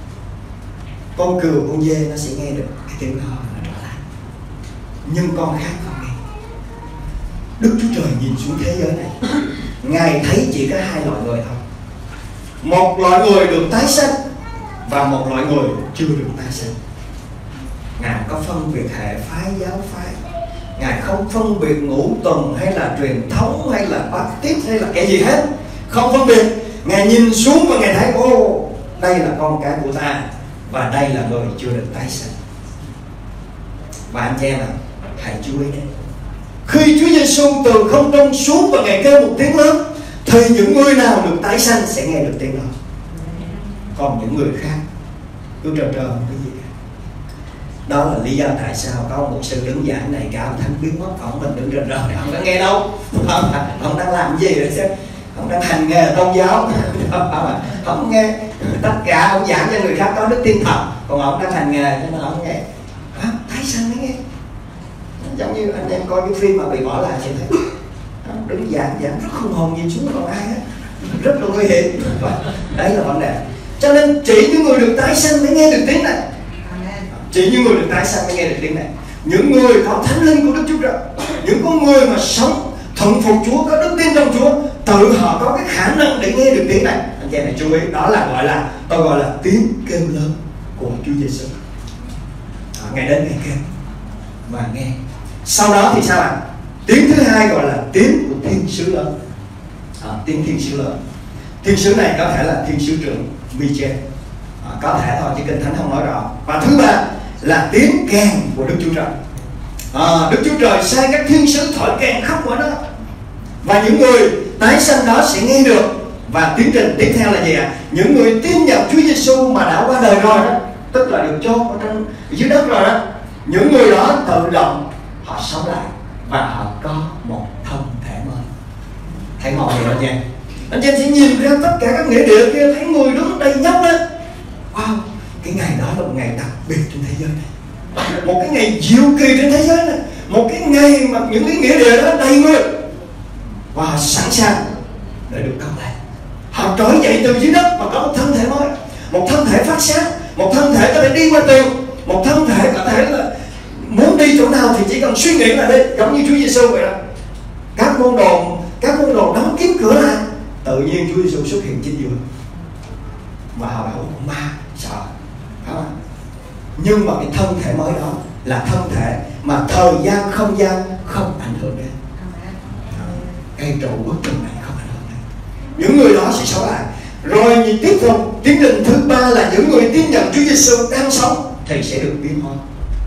S2: con cừu, con dê nó sẽ nghe được cái tiếng đó nó trở lại. Nhưng con khác không nghe. Đức Chúa Trời nhìn xuống thế giới này, Ngài thấy chỉ có hai loại người thôi. Một loại người được tái sanh và một loại người chưa được tái sanh. Ngài có phân biệt hệ phái, giáo phái. Ngài không phân biệt ngũ tuần hay là truyền thống hay là baptist hay là cái gì hết. Không phân biệt. Ngài nhìn xuống và Ngài thấy ô, đây là con cái của ta và đây là người chưa được tái sanh. Và anh chị em hãy chú ý đấy. Khi Chúa Giêsu từ không trung xuống và Ngài kêu một tiếng lớn thì những người nào được tái sanh sẽ nghe được tiếng đó. Còn những người khác cứ trơ trơ không có gì cả. Đó là lý do tại sao có một sư đứng giảng này cả thánh biến mất, ông mình đứng rờ này không có nghe đâu. Ông đang làm gì vậy chứ? Ông đang hành nghề tôn giáo. Không nghe. Tất cả ông giảng cho người khác có đức tin thật, còn ông đang hành nghề cho nên ông nghe. Tái sanh mới nghe. Giống như anh em coi cái phim mà bị bỏ lại chị thấy đứng giảng rất không hồn, nhìn xuống còn ai hết, rất là nguy hiểm. Đấy là vấn đề. Cho nên chỉ những người được tái sanh mới nghe được tiếng này. Chỉ những người được tái sanh mới nghe được tiếng này. Những người có thánh linh của Đức Chúa Trời, những con người mà sống thuận phục Chúa, có đức tin trong Chúa, tự họ có cái khả năng để nghe được tiếng này. Anh chị này chú ý, đó là tôi gọi là tiếng kêu lớn của Chúa Giêsu. Ngày đến ngày kêu và nghe. Sau đó thì sao ạ? Tiếng thứ hai gọi là tiếng của thiên sứ lớn. Tiếng thiên sứ lớn. Thiên sứ này có thể là thiên sứ trưởng Michael, có thể thôi chứ Kinh Thánh không nói rõ. Và thứ ba là tiếng kèn của Đức Chúa Trời. Đức Chúa Trời sai các thiên sứ thổi kèn khắp mọi nơi, và những người tái sanh đó sẽ nghe được. Và tiến trình tiếp theo là gì ạ? Những người tin nhận Chúa Giêsu mà đã qua đời rồi đó, tức là được chôn ở dưới đất rồi đó, những người đó tự động họ sống lại và họ có một thân thể mới. Thấy màu gì đó nha. Anh chị em sẽ nhìn ra tất cả các nghĩa địa kia, thấy người đứng đầy nhóc đó. Wow, cái ngày đó là một ngày đặc biệt trên thế giới này, một cái ngày diệu kỳ trên thế giới này, một cái ngày mà những cái nghĩa địa đó đầy người và sẵn sàng để được cất lên. Họ trỗi dậy từ dưới đất và có một thân thể mới, một thân thể phát sáng, một thân thể có thể đi qua tường, một thân thể có thể là muốn đi chỗ nào thì chỉ cần suy nghĩ là đi, giống như Chúa Giêsu vậy đó. Các môn đồ đóng kín cửa lại, tự nhiên Chúa Giêsu xuất hiện trên giường và họ bảo ma sợ. Nhưng mà cái thân thể mới đó là thân thể mà thời gian không gian không ảnh hưởng đến. Cây trụ bức tường này không ảnh hưởng đến. Những người đó sẽ sống lại. Rồi tiếp tục tiến trình thứ ba là những người tin nhận Chúa Giêsu đang sống thì sẽ được biến hóa.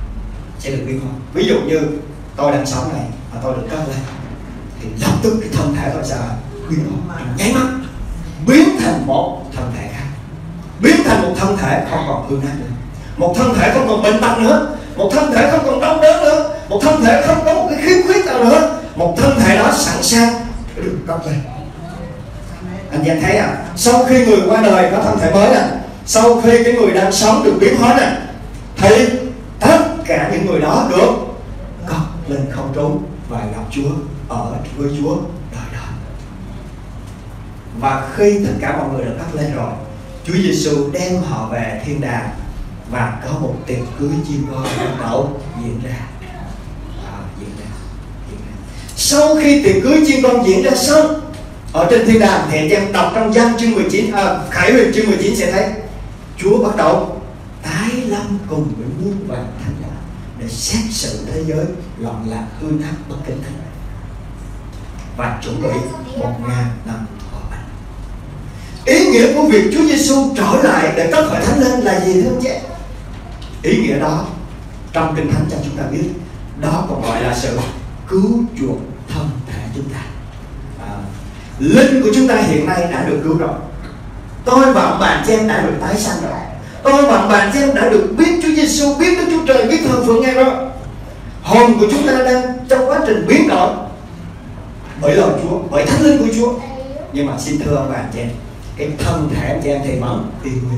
S2: Ví dụ như tôi đang sống này và tôi được cất lên thì lập tức cái thân thể tôi sẽ biến hóa, nháy mắt biến thành một thân thể khác, biến thành một thân thể không còn hư nát nữa, một thân thể không còn bệnh tật nữa, một thân thể không còn đau đớn nữa, một thân thể không có một cái khiếm khuyết nào nữa, một thân thể đó sẵn sàng để được cất lên. Anh em thấy à, sau khi người qua đời có thân thể mới nè, sau khi cái người đang sống được biến hóa nè, thì tất cả những người đó được cất lên không trung và gặp Chúa, ở với Chúa đời đời. Và khi tất cả mọi người được cất lên rồi, Chúa Giêsu đem họ về thiên đàng và có một tiệc cưới chim con bắt đầu diễn ra. Sau khi tiệc cưới chim con diễn ra xong ở trên thiên đàng thì anh em đọc trong Giăng chương 19, Khải Huyền chương 19 sẽ thấy Chúa bắt đầu tái lâm cùng với muôn vàn thánh giả để xét xử thế giới loạn lạc hư nát bất kính này và chuẩn bị 1000 năm hòa bình. Ý nghĩa của việc Chúa Giêsu trở lại để cất hội thánh lên là gì thưa anh chị? Ý nghĩa đó trong Kinh Thánh cho chúng ta biết, đó còn gọi là sự cứu chuộc thân thể chúng ta. Linh của chúng ta hiện nay đã được cứu rồi. Tôi và ông bà chị em đã được tái sanh rồi. Tôi và ông bà chị em đã được biết Chúa Giêsu, biết Đức Chúa Trời, biết thờ phượng Ngài rồi. Hồn của chúng ta đang trong quá quá trình biến đổi bởi lời Chúa, bởi Thánh Linh của Chúa. Nhưng mà xin thưa ông bà chị em, cái thân thể anh chị em thì vẫn y nguyên.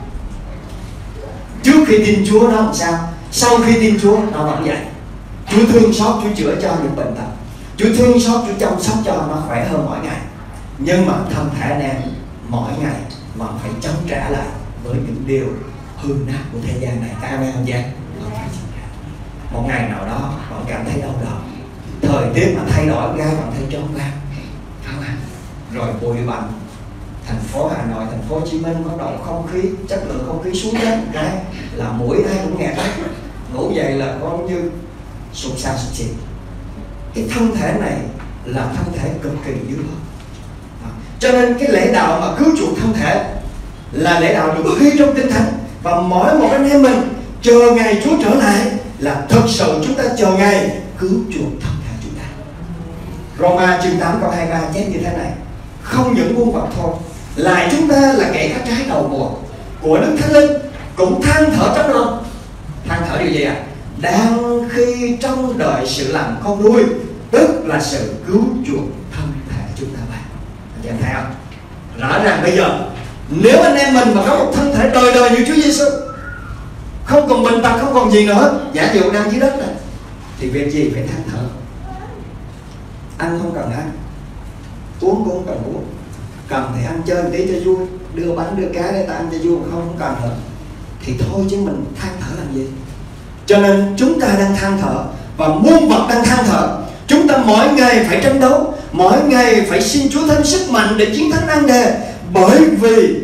S2: Trước khi tin Chúa nó làm sao, sau khi tin Chúa nó vẫn vậy. Chúa thương xót, Chúa chữa cho những bệnh tật, Chúa thương xót, Chúa chăm sóc cho nó khỏe hơn mỗi ngày. Nhưng mà thân thể anh em mỗi ngày vẫn phải chống trả lại với những điều hư nát của thế gian này. Các em không vậy? Một ngày nào đó bạn cảm thấy đau đầu, thời tiết mà thay đổi gai bạn thấy trống váng, không ạ? Rồi bụi bặm, thành phố Hà Nội, thành phố Hồ Chí Minh bắt đầu không khí, chất lượng không khí xuống đến cái là mũi ai cũng nghẹt hết, ngủ dậy là có như sụt xa sụt xịt. Cái thân thể này là thân thể cực kỳ dữ dội. Cho nên cái lễ đạo mà cứu chuộc thân thể là lễ đạo được ghi trong Kinh Thánh, và mỗi một anh em mình chờ ngày Chúa trở lại là thực sự chúng ta chờ ngày cứu chuộc thân thể chúng ta. Roma chương 8 câu 23 chép như thế này: không những muôn vật thôi, lại chúng ta là kẻ có trái đầu mùa của Đức Thánh Linh cũng than thở trong lòng. Than thở điều gì ạ? Đang khi trong đợi sự làm con nuôi, tức là sự cứu chuộc thân thể chúng ta vậy. Anh em thấy không? Rõ ràng bây giờ nếu anh em mình mà có một thân thể đời đời như Chúa Giêsu, không còn bệnh tật, không còn gì nữa, giả dụ đang dưới đất này, thì việc gì phải than thở? Ăn không cần ăn, uống cũng không cần uống, cần thì ăn chơi một tí cho vui, đưa bánh đưa cá để ta ăn cho vui, không cần nữa thì thôi chứ mình than thở làm gì? Cho nên chúng ta đang than thở, và muôn vật đang than thở. Chúng ta mỗi ngày phải tranh đấu, mỗi ngày phải xin Chúa thêm sức mạnh để chiến thắng nan đề, bởi vì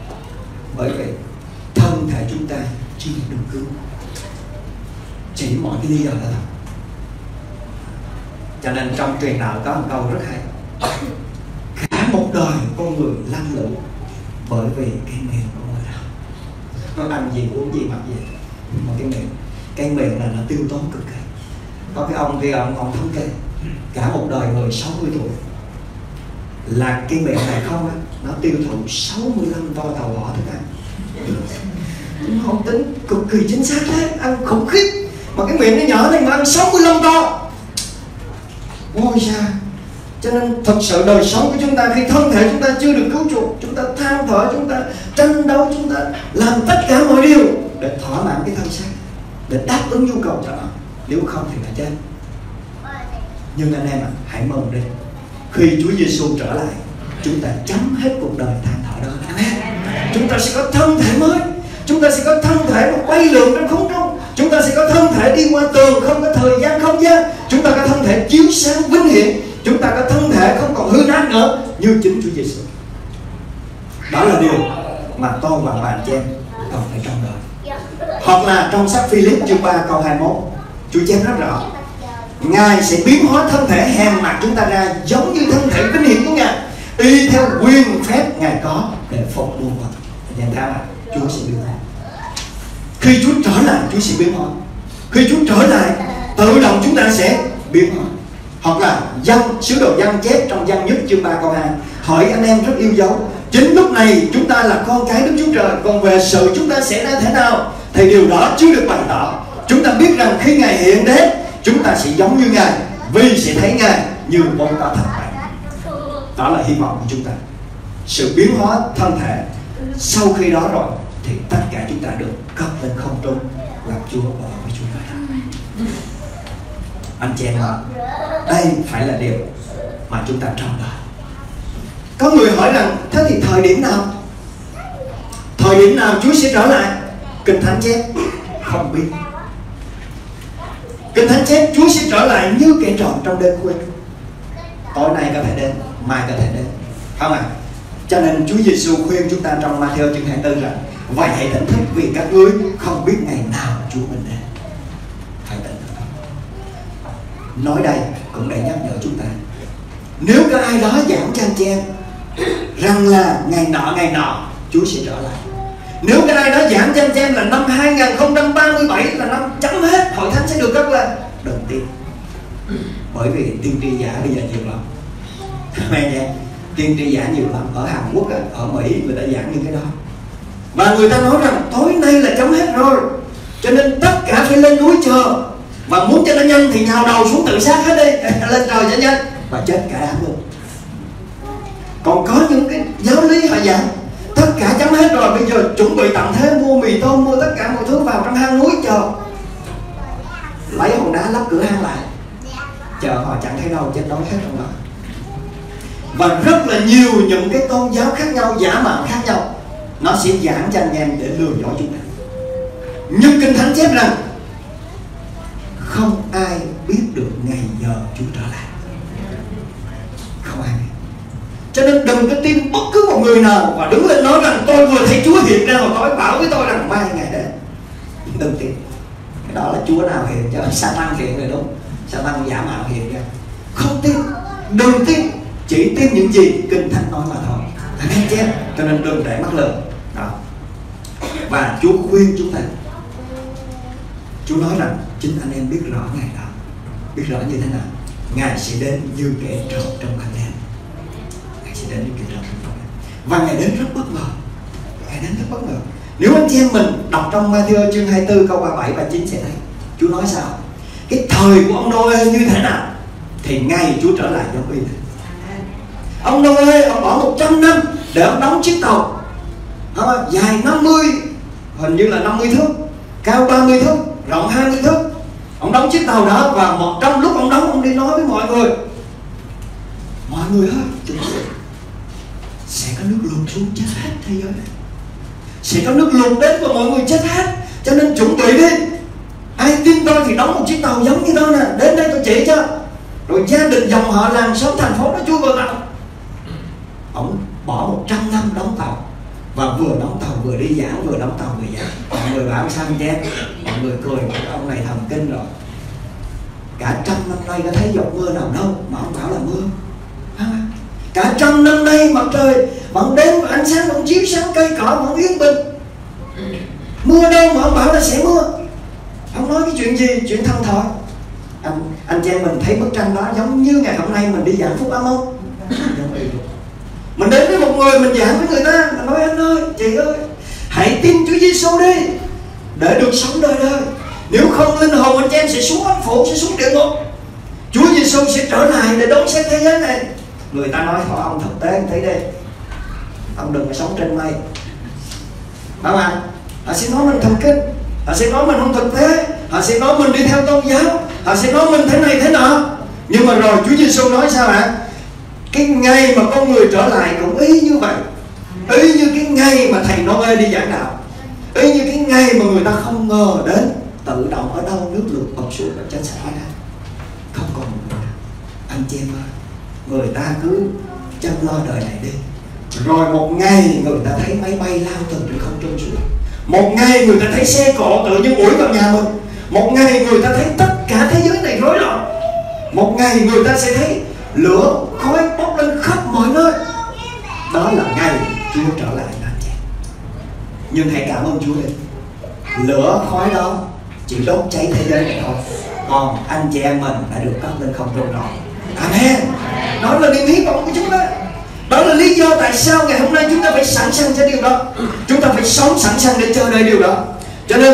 S2: thân thể chúng ta chưa được cứu. Chỉ mọi cái lý do đó thôi. Cho nên trong truyền đạo có một câu rất hay: cả một đời con người lăn lộn bởi vì cái miệng của người đó. Nó ăn gì uống gì mặc gì mà cái miệng là nó tiêu tốn cực kỳ. Có cái ông kia ông còn thống kê cả một đời người 60 tuổi là cái miệng này không á, nó tiêu thụ 65 to tàu hỏa thức ăn. Không tính cực kỳ chính xác đấy, ăn khủng khiếp, mà cái miệng nó nhỏ này mà ăn 65 to. Ôi xa. Cho nên thật sự đời sống của chúng ta, khi thân thể chúng ta chưa được cứu chuộc, chúng ta than thở, chúng ta tranh đấu, chúng ta làm tất cả mọi điều để thỏa mãn cái thân xác, để đáp ứng nhu cầu cho nó. Nếu không thì phải chết. Nhưng anh em ạ, hãy mừng đi, khi Chúa Giêsu trở lại, chúng ta chấm hết cuộc đời than thở đó. Amen. Chúng ta sẽ có thân thể mới, chúng ta sẽ có thân thể mà bay lượn trong không trung, chúng ta sẽ có thân thể đi qua tường, không có thời gian không gian, chúng ta có thân thể chiếu sáng vinh hiển, chúng ta có thân thể không còn hư nát nữa như chính Chúa Giêsu. Đó là điều mà tôi và bạn chị em cần phải trong đời. Hoặc là trong sách Philip chương 3 câu 21, Chúa chép rất rõ: Ngài sẽ biến hóa thân thể hèn mạt chúng ta ra giống như thân thể vinh hiển của Ngài, y theo quyền phép Ngài có để phục muôn vật. Anh em thấy không? Chúa sẽ biến hóa. Khi Chúa trở lại, Chúa sẽ biến hóa. Khi Chúa trở lại, tự động chúng ta sẽ biến hóa. Hoặc là sứ đồ Giăng chép trong Giăng nhất chương 3 câu 2: hỏi anh em rất yêu dấu, chính lúc này chúng ta là con cái Đức Chúa Trời, còn về sự chúng ta sẽ ra thế nào thì điều đó chưa được bày tỏ. Chúng ta biết rằng khi Ngài hiện đến, chúng ta sẽ giống như Ngài, vì sẽ thấy Ngài như bóng có thật vậy. Đó là hy vọng của chúng ta. Sự biến hóa thân thể. Sau khi đó rồi thì tất cả chúng ta được cất lên không trung gặp Chúa và với Chúa này. Anh chị em ạ, đây phải là điều mà chúng ta trông đợi. Có người hỏi rằng thế thì thời điểm nào? Thời điểm nào Chúa sẽ trở lại? Kinh Thánh chép không biết. Kinh Thánh chép Chúa sẽ trở lại như kẻ trộm trong đêm khuya. Tối nay có thể đến, mai có thể đến, không ạ? Cho nên Chúa Giêsu khuyên chúng ta trong Ma-thi-ơ chương 24 rằng: vậy hãy tỉnh thức, vì các ngươi không biết ngày nào Chúa mình đến. Hãy tỉnh thức. Nói đây cũng để nhắc nhở chúng ta, nếu có ai đó giảng cho anh chị em rằng là ngày nọ Chúa sẽ trở lại, nếu cái ai đó giảng cho anh chị em là năm 2037 là năm chấm hết, hội thánh sẽ được cất lên, đừng tin. Bởi vì tiên tri giả bây giờ nhiều lắm. Amen nha. Tiên tri giả nhiều lắm. Ở Hàn Quốc, ở Mỹ người ta giảng những cái đó, và người ta nói rằng tối nay là chấm hết rồi, cho nên tất cả phải lên núi chờ. và muốn cho nó nhanh thì nhào đầu xuống tự sát hết đi, lên trời cho nhanh, và chết cả đám luôn. Còn có những cái giáo lý họ giảng tất cả chấm hết rồi, bây giờ chuẩn bị tặng thế, mua mì tôm, mua tất cả mọi thứ vào trong hang núi chờ, lấy hòn đá lắp cửa hang lại, chờ họ chẳng thấy đâu, chết đói hết trong đó. Và rất là nhiều những cái tôn giáo khác nhau, giả mạo khác nhau, nó sẽ giảng cho anh em để lừa dối chúng ta. Nhưng Kinh Thánh chép rằng không ai biết được ngày giờ Chúa trở lại, không ai biết. Cho nên đừng có tin bất cứ một người nào và đứng lên nói rằng tôi vừa thấy Chúa hiện ra hồi tối bảo với tôi rằng mai ngày đến. Đừng tin. Cái đó là Chúa nào hiện cho Satan hiện rồi đúng. Satan giả mạo hiện ra. Không tin, đừng tin, chỉ tin những gì Kinh Thánh nói mà thôi. Anh em, cho nên đừng để mắc lừa. Đó. Và Chúa khuyên chúng ta. Chúa nói rằng chính anh em biết rõ ngày đó. Biết rõ như thế nào? Ngài sẽ đến như kẻ trộm trong ban đêm. Ngài sẽ đến như kẻ trộm trong ban đêm. Và Ngài đến rất bất ngờ. Ngài đến rất bất ngờ. Nếu anh chị em mình đọc trong Ma-thi-ơ chương 24 câu 37 và 9 sẽ thấy Chúa nói sao? Cái thời của ông Nô-ê như thế nào thì ngày Chúa trở lại giống y thế. Ông Nô-ê ông bỏ 100 năm để ông đóng chiếc tàu dài 50, hình như là 50 thước, cao 30 thước, rộng 20 thước. Ông đóng chiếc tàu đó và trong lúc ông đóng, ông đi nói với mọi người ơi, sẽ có nước lụt xuống chết hết thế giới này, sẽ có nước lụt đến và mọi người chết hết, cho nên chuẩn bị đi. Ai tin tôi thì đóng một chiếc tàu giống như tôi nè, đến đây tôi chỉ cho. Rồi gia đình dòng họ làng xóm thành phố nó chui vào tàu. Ông bỏ 100 năm đóng tàu, và vừa đóng tàu vừa đi giảng, vừa đóng tàu vừa giảng. Mọi người bảo sao anh em? Mọi người cười, ông này thần kinh rồi. Cả 100 năm nay có thấy giọt mưa nào đâu mà ông bảo là mưa. Cả 100 năm nay mặt trời vẫn đến và ánh sáng vẫn chiếu sáng cây cỏ vẫn yên bình. Mưa đâu mà ông bảo là sẽ mưa. Ông nói cái chuyện gì? Chuyện thần thoại. Anh chị em mình thấy bức tranh đó giống như ngày hôm nay mình đi giảng phúc âm không? Mình đến với một người, mình giảng với người ta, mình nói anh ơi, chị ơi, hãy tin Chúa Giêsu đi để được sống đời đời. Nếu không linh hồn anh chị em sẽ xuống âm phủ, sẽ xuống địa ngục. Chúa Giêsu sẽ trở lại để đón xét thế giới này. Người ta nói thôi ông thực tế thấy đi, ông đừng có sống trên mây. Phải không ạ? Họ sẽ nói mình thần kinh, họ sẽ nói mình không thực tế, họ sẽ nói mình đi theo tôn giáo, họ sẽ nói mình thế này thế nọ. Nhưng mà rồi Chúa Giêsu nói sao ạ? Cái ngày mà con người trở lại cũng y như vậy, y như cái ngày mà thầy Noe đi giảng đạo, y như cái ngày mà người ta không ngờ đến, tự động ở đâu nước lụt ập xuống và chết sạch ra, không còn một người. Anh chị em ơi, người ta cứ chăm lo đời này đi, rồi một ngày người ta thấy máy bay lao từ trên không trung xuống, một ngày người ta thấy xe cộ tự nhiên ủi vào nhà mình, một ngày người ta thấy tất cả thế giới này rối loạn, một ngày người ta sẽ thấy lửa khói bốc lên khắp mọi nơi. Đó là ngày Chúa trở lại anh chị. Nhưng hãy cảm ơn Chúa đi, lửa khói đó chỉ đốt cháy thế giới này thôi, còn anh chị em mình đã được cất lên không trung rồi. Amen. Đó là niềm hy vọng của chúng ta. Đó là lý do tại sao ngày hôm nay chúng ta phải sẵn sàng cho điều đó. Chúng ta phải sống sẵn sàng để chờ đợi điều đó. Cho nên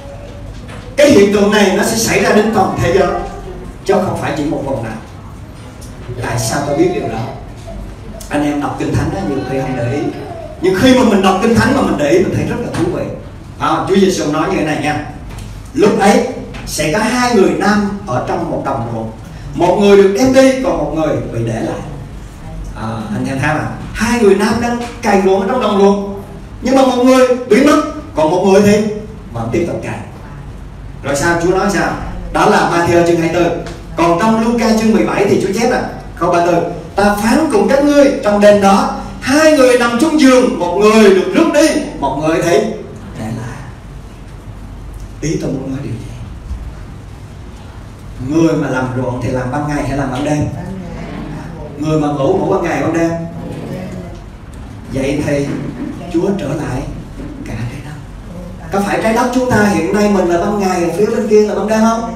S2: cái hiện tượng này nó sẽ xảy ra đến toàn thế giới, chứ không phải chỉ một vùng nào. Tại sao tôi biết điều đó? Anh em đọc Kinh Thánh đó nhiều khi không để ý, nhưng khi mà mình đọc Kinh Thánh mà mình để ý, mình thấy rất là thú vị. Chúa Giêsu nói như thế này nha: lúc ấy sẽ có hai người nam ở trong một đồng ruộng, một người được đem đi, còn một người bị để lại. Anh em thấy mà, hai người nam đang cày ruộng ở trong đồng ruộng, nhưng mà một người bị mất, còn một người thì vẫn tiếp tục cày. Rồi sao? Chúa nói sao? Đó là Ma-thi-ơ chương 24. Còn trong Luca chương 17 thì Chúa chép là câu 34: ta phán cùng các ngươi trong đêm đó, hai người nằm chung giường, một người được rước đi, một người thì để lại. Ý tôi muốn nói điều gì? Người mà làm ruộng thì làm ban ngày hay làm ban đêm? Người mà ngủ ban ngày ban đêm. Vậy thì Chúa trở lại cả trái đất. Có phải trái đất chúng ta hiện nay mình là ban ngày, phía bên kia là ban đêm không?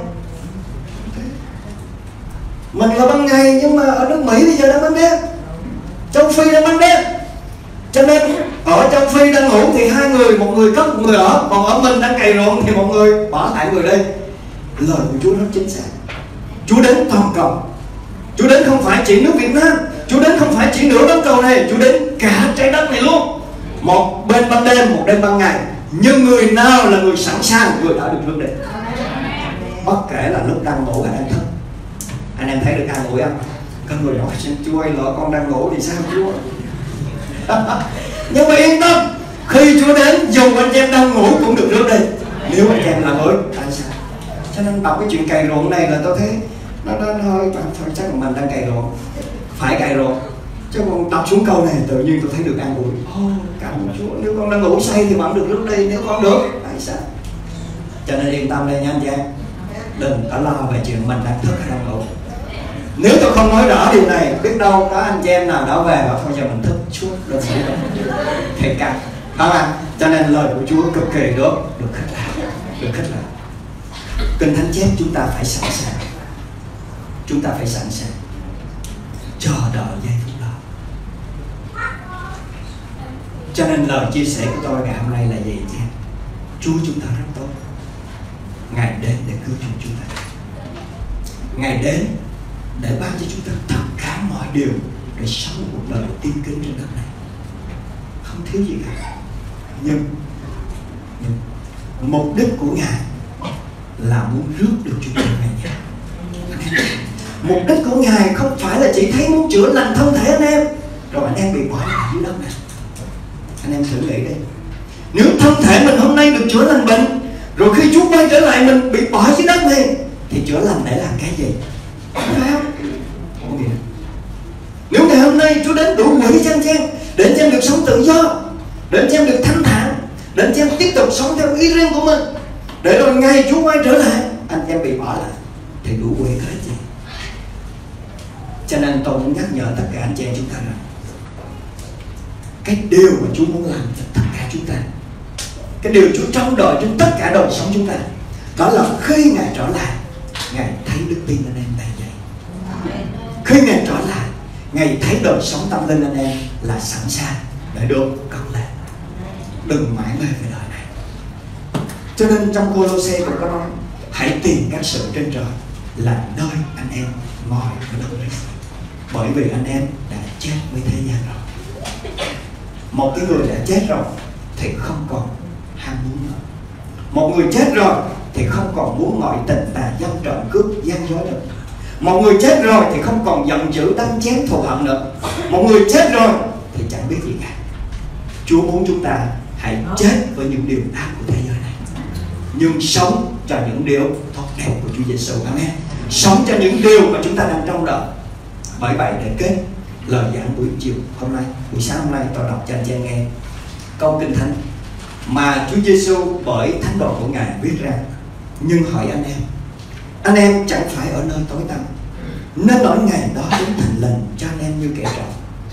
S2: Mình là ban ngày, nhưng mà ở nước Mỹ bây giờ đang ban đêm, châu Phi đang ban đêm. Cho nên ở châu Phi đang ngủ thì hai người, một người cất một người ở, còn ở mình đang cày ruộng thì một người bỏ lại người đi. lời của Chúa rất chính xác. Chúa đến toàn cầu. Chúa đến không phải chỉ nước Việt Nam, Chúa đến không phải chỉ nửa bán cầu này, Chúa đến cả trái đất này luôn. Một bên ban đêm, một bên ban ngày. Nhưng người nào là người sẵn sàng, người đã được rước đến. Bất kể là lúc đang ngủ hay đang thức. Anh em thấy được an ủi không? Có người nói xin Chúa ơi, lỡ con đang ngủ thì sao Chúa? Nhưng mà yên tâm, khi Chúa đến dù anh em đang ngủ cũng được rước đi, nếu anh em làm ơn. Tại sao? Cho nên đọc cái chuyện cày ruộng này là tôi thấy nó hơi chắc là mình đang cày ruộng, phải cày ruộng. Chứ còn đọc xuống câu này tự nhiên tôi thấy được an ủi. Cảm ơn Chúa, nếu con đang ngủ say thì vẫn được rước đi, nếu con được. Tại sao? Cho nên yên tâm đây nha anh chị em, đừng có lo về chuyện mình đang thức hay đang ngủ. Nếu tôi không nói rõ điều này, biết đâu có anh chị em nào đó về và không giờ mình thức suốt đơn giản thiệt căng, không ạ? Cho nên lời của Chúa cực kỳ được khích lệ, được khích lệ. Kinh Thánh chép chúng ta phải sẵn sàng, chúng ta phải sẵn sàng chờ đợi giây phút đó. Cho nên lời chia sẻ của tôi ngày hôm nay là gì chứ? Chúa chúng ta rất tốt, Ngài đến để cứu chuộc chúng ta, Ngài đến để ban cho chúng ta tất cả mọi điều để sống một cuộc đời tiên kính trên đất này, không thiếu gì cả. Nhưng mục đích của Ngài là muốn rước được chúng ta về nhà. Mục đích của Ngài không phải là chỉ thấy muốn chữa lành thân thể anh em rồi anh em bị bỏ lại dưới đất này. Anh em thử nghĩ đi, nếu thân thể mình hôm nay được chữa lành bệnh, rồi khi Chúa quay trở lại mình bị bỏ dưới đất này, thì chữa lành để làm cái gì? Phải không? Không nghĩa. Nếu ngày hôm nay Chúa đến đủ quỷ cho anh em, để anh em được sống tự do, để anh em được thanh thản, để anh em tiếp tục sống theo ý riêng của mình, để rồi ngày Chúa quay trở lại anh em bị bỏ lại, thì đủ quỷ có ích gì? Cho nên tôi muốn nhắc nhở tất cả anh chị em chúng ta rằng cái điều mà Chúa muốn làm cho tất cả chúng ta, cái điều Chúa trông đợi trên tất cả đời sống chúng ta, đó là khi Ngài trở lại, Ngài thấy đức tin anh em đầy dậy. Khi Ngài trở lại, Ngài thấy đời sống tâm linh anh em là sẵn sàng để được cất lên. Đừng mãi mê về đời này. Cho nên trong Cô-lô-xê cũng có nói, hãy tìm các sự trên trời là nơi anh em ngồi ở đất này, bởi vì anh em đã chết với thế gian rồi. Một cái người đã chết rồi thì không còn ham muốn nữa. Một người chết rồi thì không còn muốn mọi tình tà dâm trộm cướp gian dối nữa. Một người chết rồi thì không còn giận dữ đâm chém thù hận nữa. Một người chết rồi thì chẳng biết gì cả. Chúa muốn chúng ta hãy chết với những điều ác của thế giới này, nhưng sống cho những điều tốt đẹp của Chúa Giêsu. Amen. Sống cho những điều mà chúng ta đang trông đợi. Bởi vậy để kết lời giảng buổi chiều hôm nay, buổi sáng hôm nay, tôi đọc cho anh chị em nghe câu kinh thánh mà Chúa Giêsu bởi thánh đồ của Ngài viết ra. Nhưng hỏi anh em chẳng phải ở nơi tối tăm, nên ở ngày đó đến thành lình cho anh em như kẻ trộm.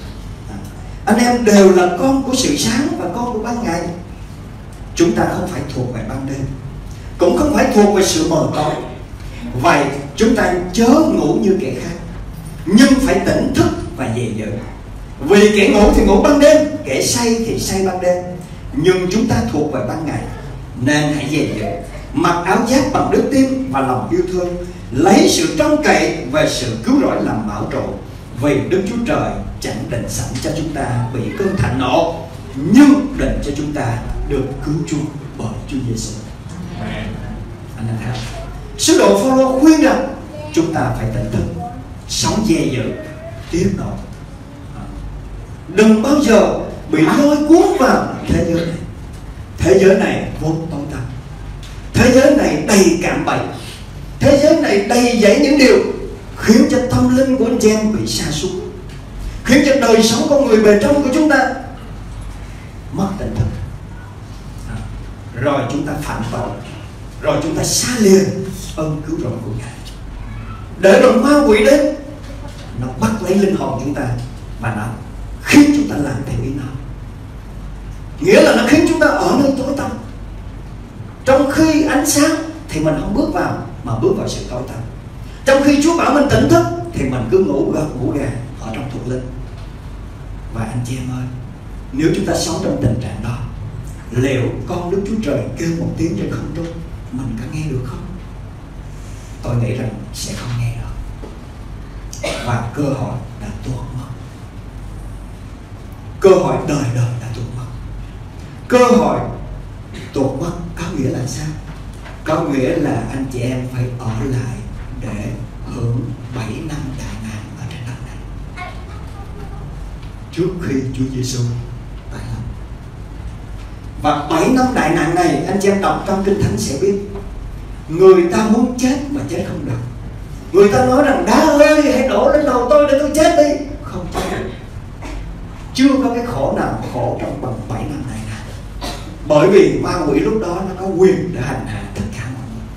S2: Anh em đều là con của sự sáng và con của ban ngày. Chúng ta không phải thuộc về ban đêm, cũng không phải thuộc về sự mờ tối. Vậy chúng ta chớ ngủ như kẻ khác, nhưng phải tỉnh thức và dè dữ. Vì kẻ ngủ thì ngủ ban đêm, kẻ say thì say ban đêm. Nhưng chúng ta thuộc về ban ngày, nên hãy dè dữ, mặc áo giáp bằng đức tin và lòng yêu thương, lấy sự trông cậy về sự cứu rỗi làm bảo trụ. Vì Đức Chúa Trời chẳng định sẵn cho chúng ta bị cơn thạnh nộ, nhưng định cho chúng ta được cứu chuộc bởi Chúa Giêsu. Anh em thấy không? Sứ đồ Phao-lô khuyên rằng chúng ta phải tỉnh thức, sống dè dữ, tiếp tục. Đừng bao giờ bị lôi cuốn vào thế giới này. Thế giới này vốn tối tăm, thế giới này đầy cạm bẫy, thế giới này đầy dẫy những điều khiến cho tâm linh của anh chị em bị sa sút, khiến cho đời sống con người bề trong của chúng ta mất tỉnh thức, rồi chúng ta phạm tội, rồi chúng ta xa lìa ơn cứu rỗi của Ngài. Để rồi ma quỷ đến, nó bắt lấy linh hồn chúng ta và nó khiến chúng ta làm theo ý nó. Nghĩa là nó khiến chúng ta ở nơi tối tăm, trong khi ánh sáng thì mình không bước vào, mà bước vào sự tối tăm. Trong khi Chúa bảo mình tỉnh thức thì mình cứ ngủ gật ngủ gà ở trong thuộc linh. Và anh chị em ơi, nếu chúng ta sống trong tình trạng đó, liệu con Đức Chúa Trời kêu một tiếng trên không trung mình có nghe được không? tôi nghĩ rằng sẽ không nghe được, và cơ hội đã tuột mất. Cơ hội đời đời đã tuột mất. Cơ hội tuột mất có nghĩa là sao? Có nghĩa là anh chị em phải ở lại để hưởng 7 năm đại nạn ở trên đất này trước khi Chúa Giêsu tái lâm. Và 7 năm đại nạn này, anh chị em đọc trong Kinh Thánh sẽ biết, người ta muốn chết mà chết không được. Người ta nói rằng đá ơi hãy đổ lên đầu tôi để tôi chết đi. Không chết. Chưa có cái khổ nào khổ trong bằng 7 năm đại nạn. Bởi vì ma quỷ lúc đó nó có quyền để hành hạ tất cả mọi người.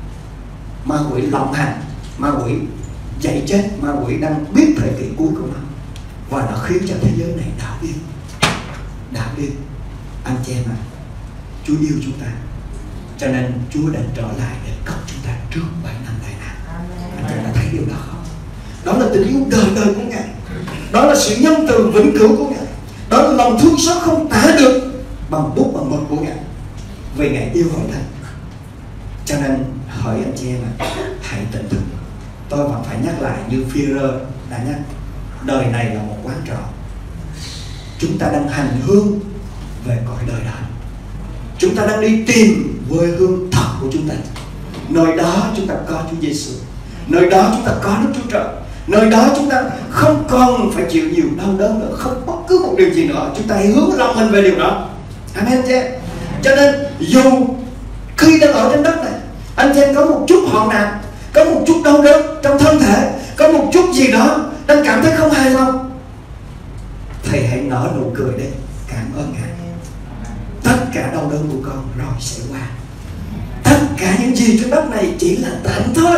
S2: Ma quỷ lộng hành, ma quỷ dạy chết, ma quỷ đang biết thời kỳ cuối của nó, và nó khiến cho thế giới này đảo điên. Đảo điên. Anh chị em ạ, Chúa yêu chúng ta, cho nên Chúa đã trở lại để cứu chúng ta trước 7 năm đại nạn. Anh chị em đã thấy điều đó không? Đó là tình yêu đời đời của Ngài. Đó là sự nhân từ vĩnh cửu của Ngài. Đó là lòng thương xót không tả được bằng bút bằng mực của Ngài, vì Ngài yêu hội thánh. Cho nên hỏi anh chị em ạ, hãy tỉnh thức. Tôi vẫn phải nhắc lại như Phi-rơ đã nhắc, đời này là một quán trọ. Chúng ta đang hành hương về cõi đời đời. Chúng ta đang đi tìm quê hương thật của chúng ta. Nơi đó chúng ta có Chúa Giêsu. Nơi đó chúng ta có Đức Chúa Trời. Nơi đó chúng ta không còn phải chịu nhiều đau đớn nữa, không bất cứ một điều gì nữa. Chúng ta hãy hướng lòng mình về điều đó. Amen chứ. Cho nên dù khi đang ở trên đất này, anh chị em có một chút hoạn nạn, có một chút đau đớn trong thân thể, có một chút gì đó đang cảm thấy không hài lòng, thầy hãy nở nụ cười đi, cảm ơn Ngài. Tất cả đau đớn của con rồi sẽ qua. Tất cả những gì trên đất này chỉ là tạm thôi,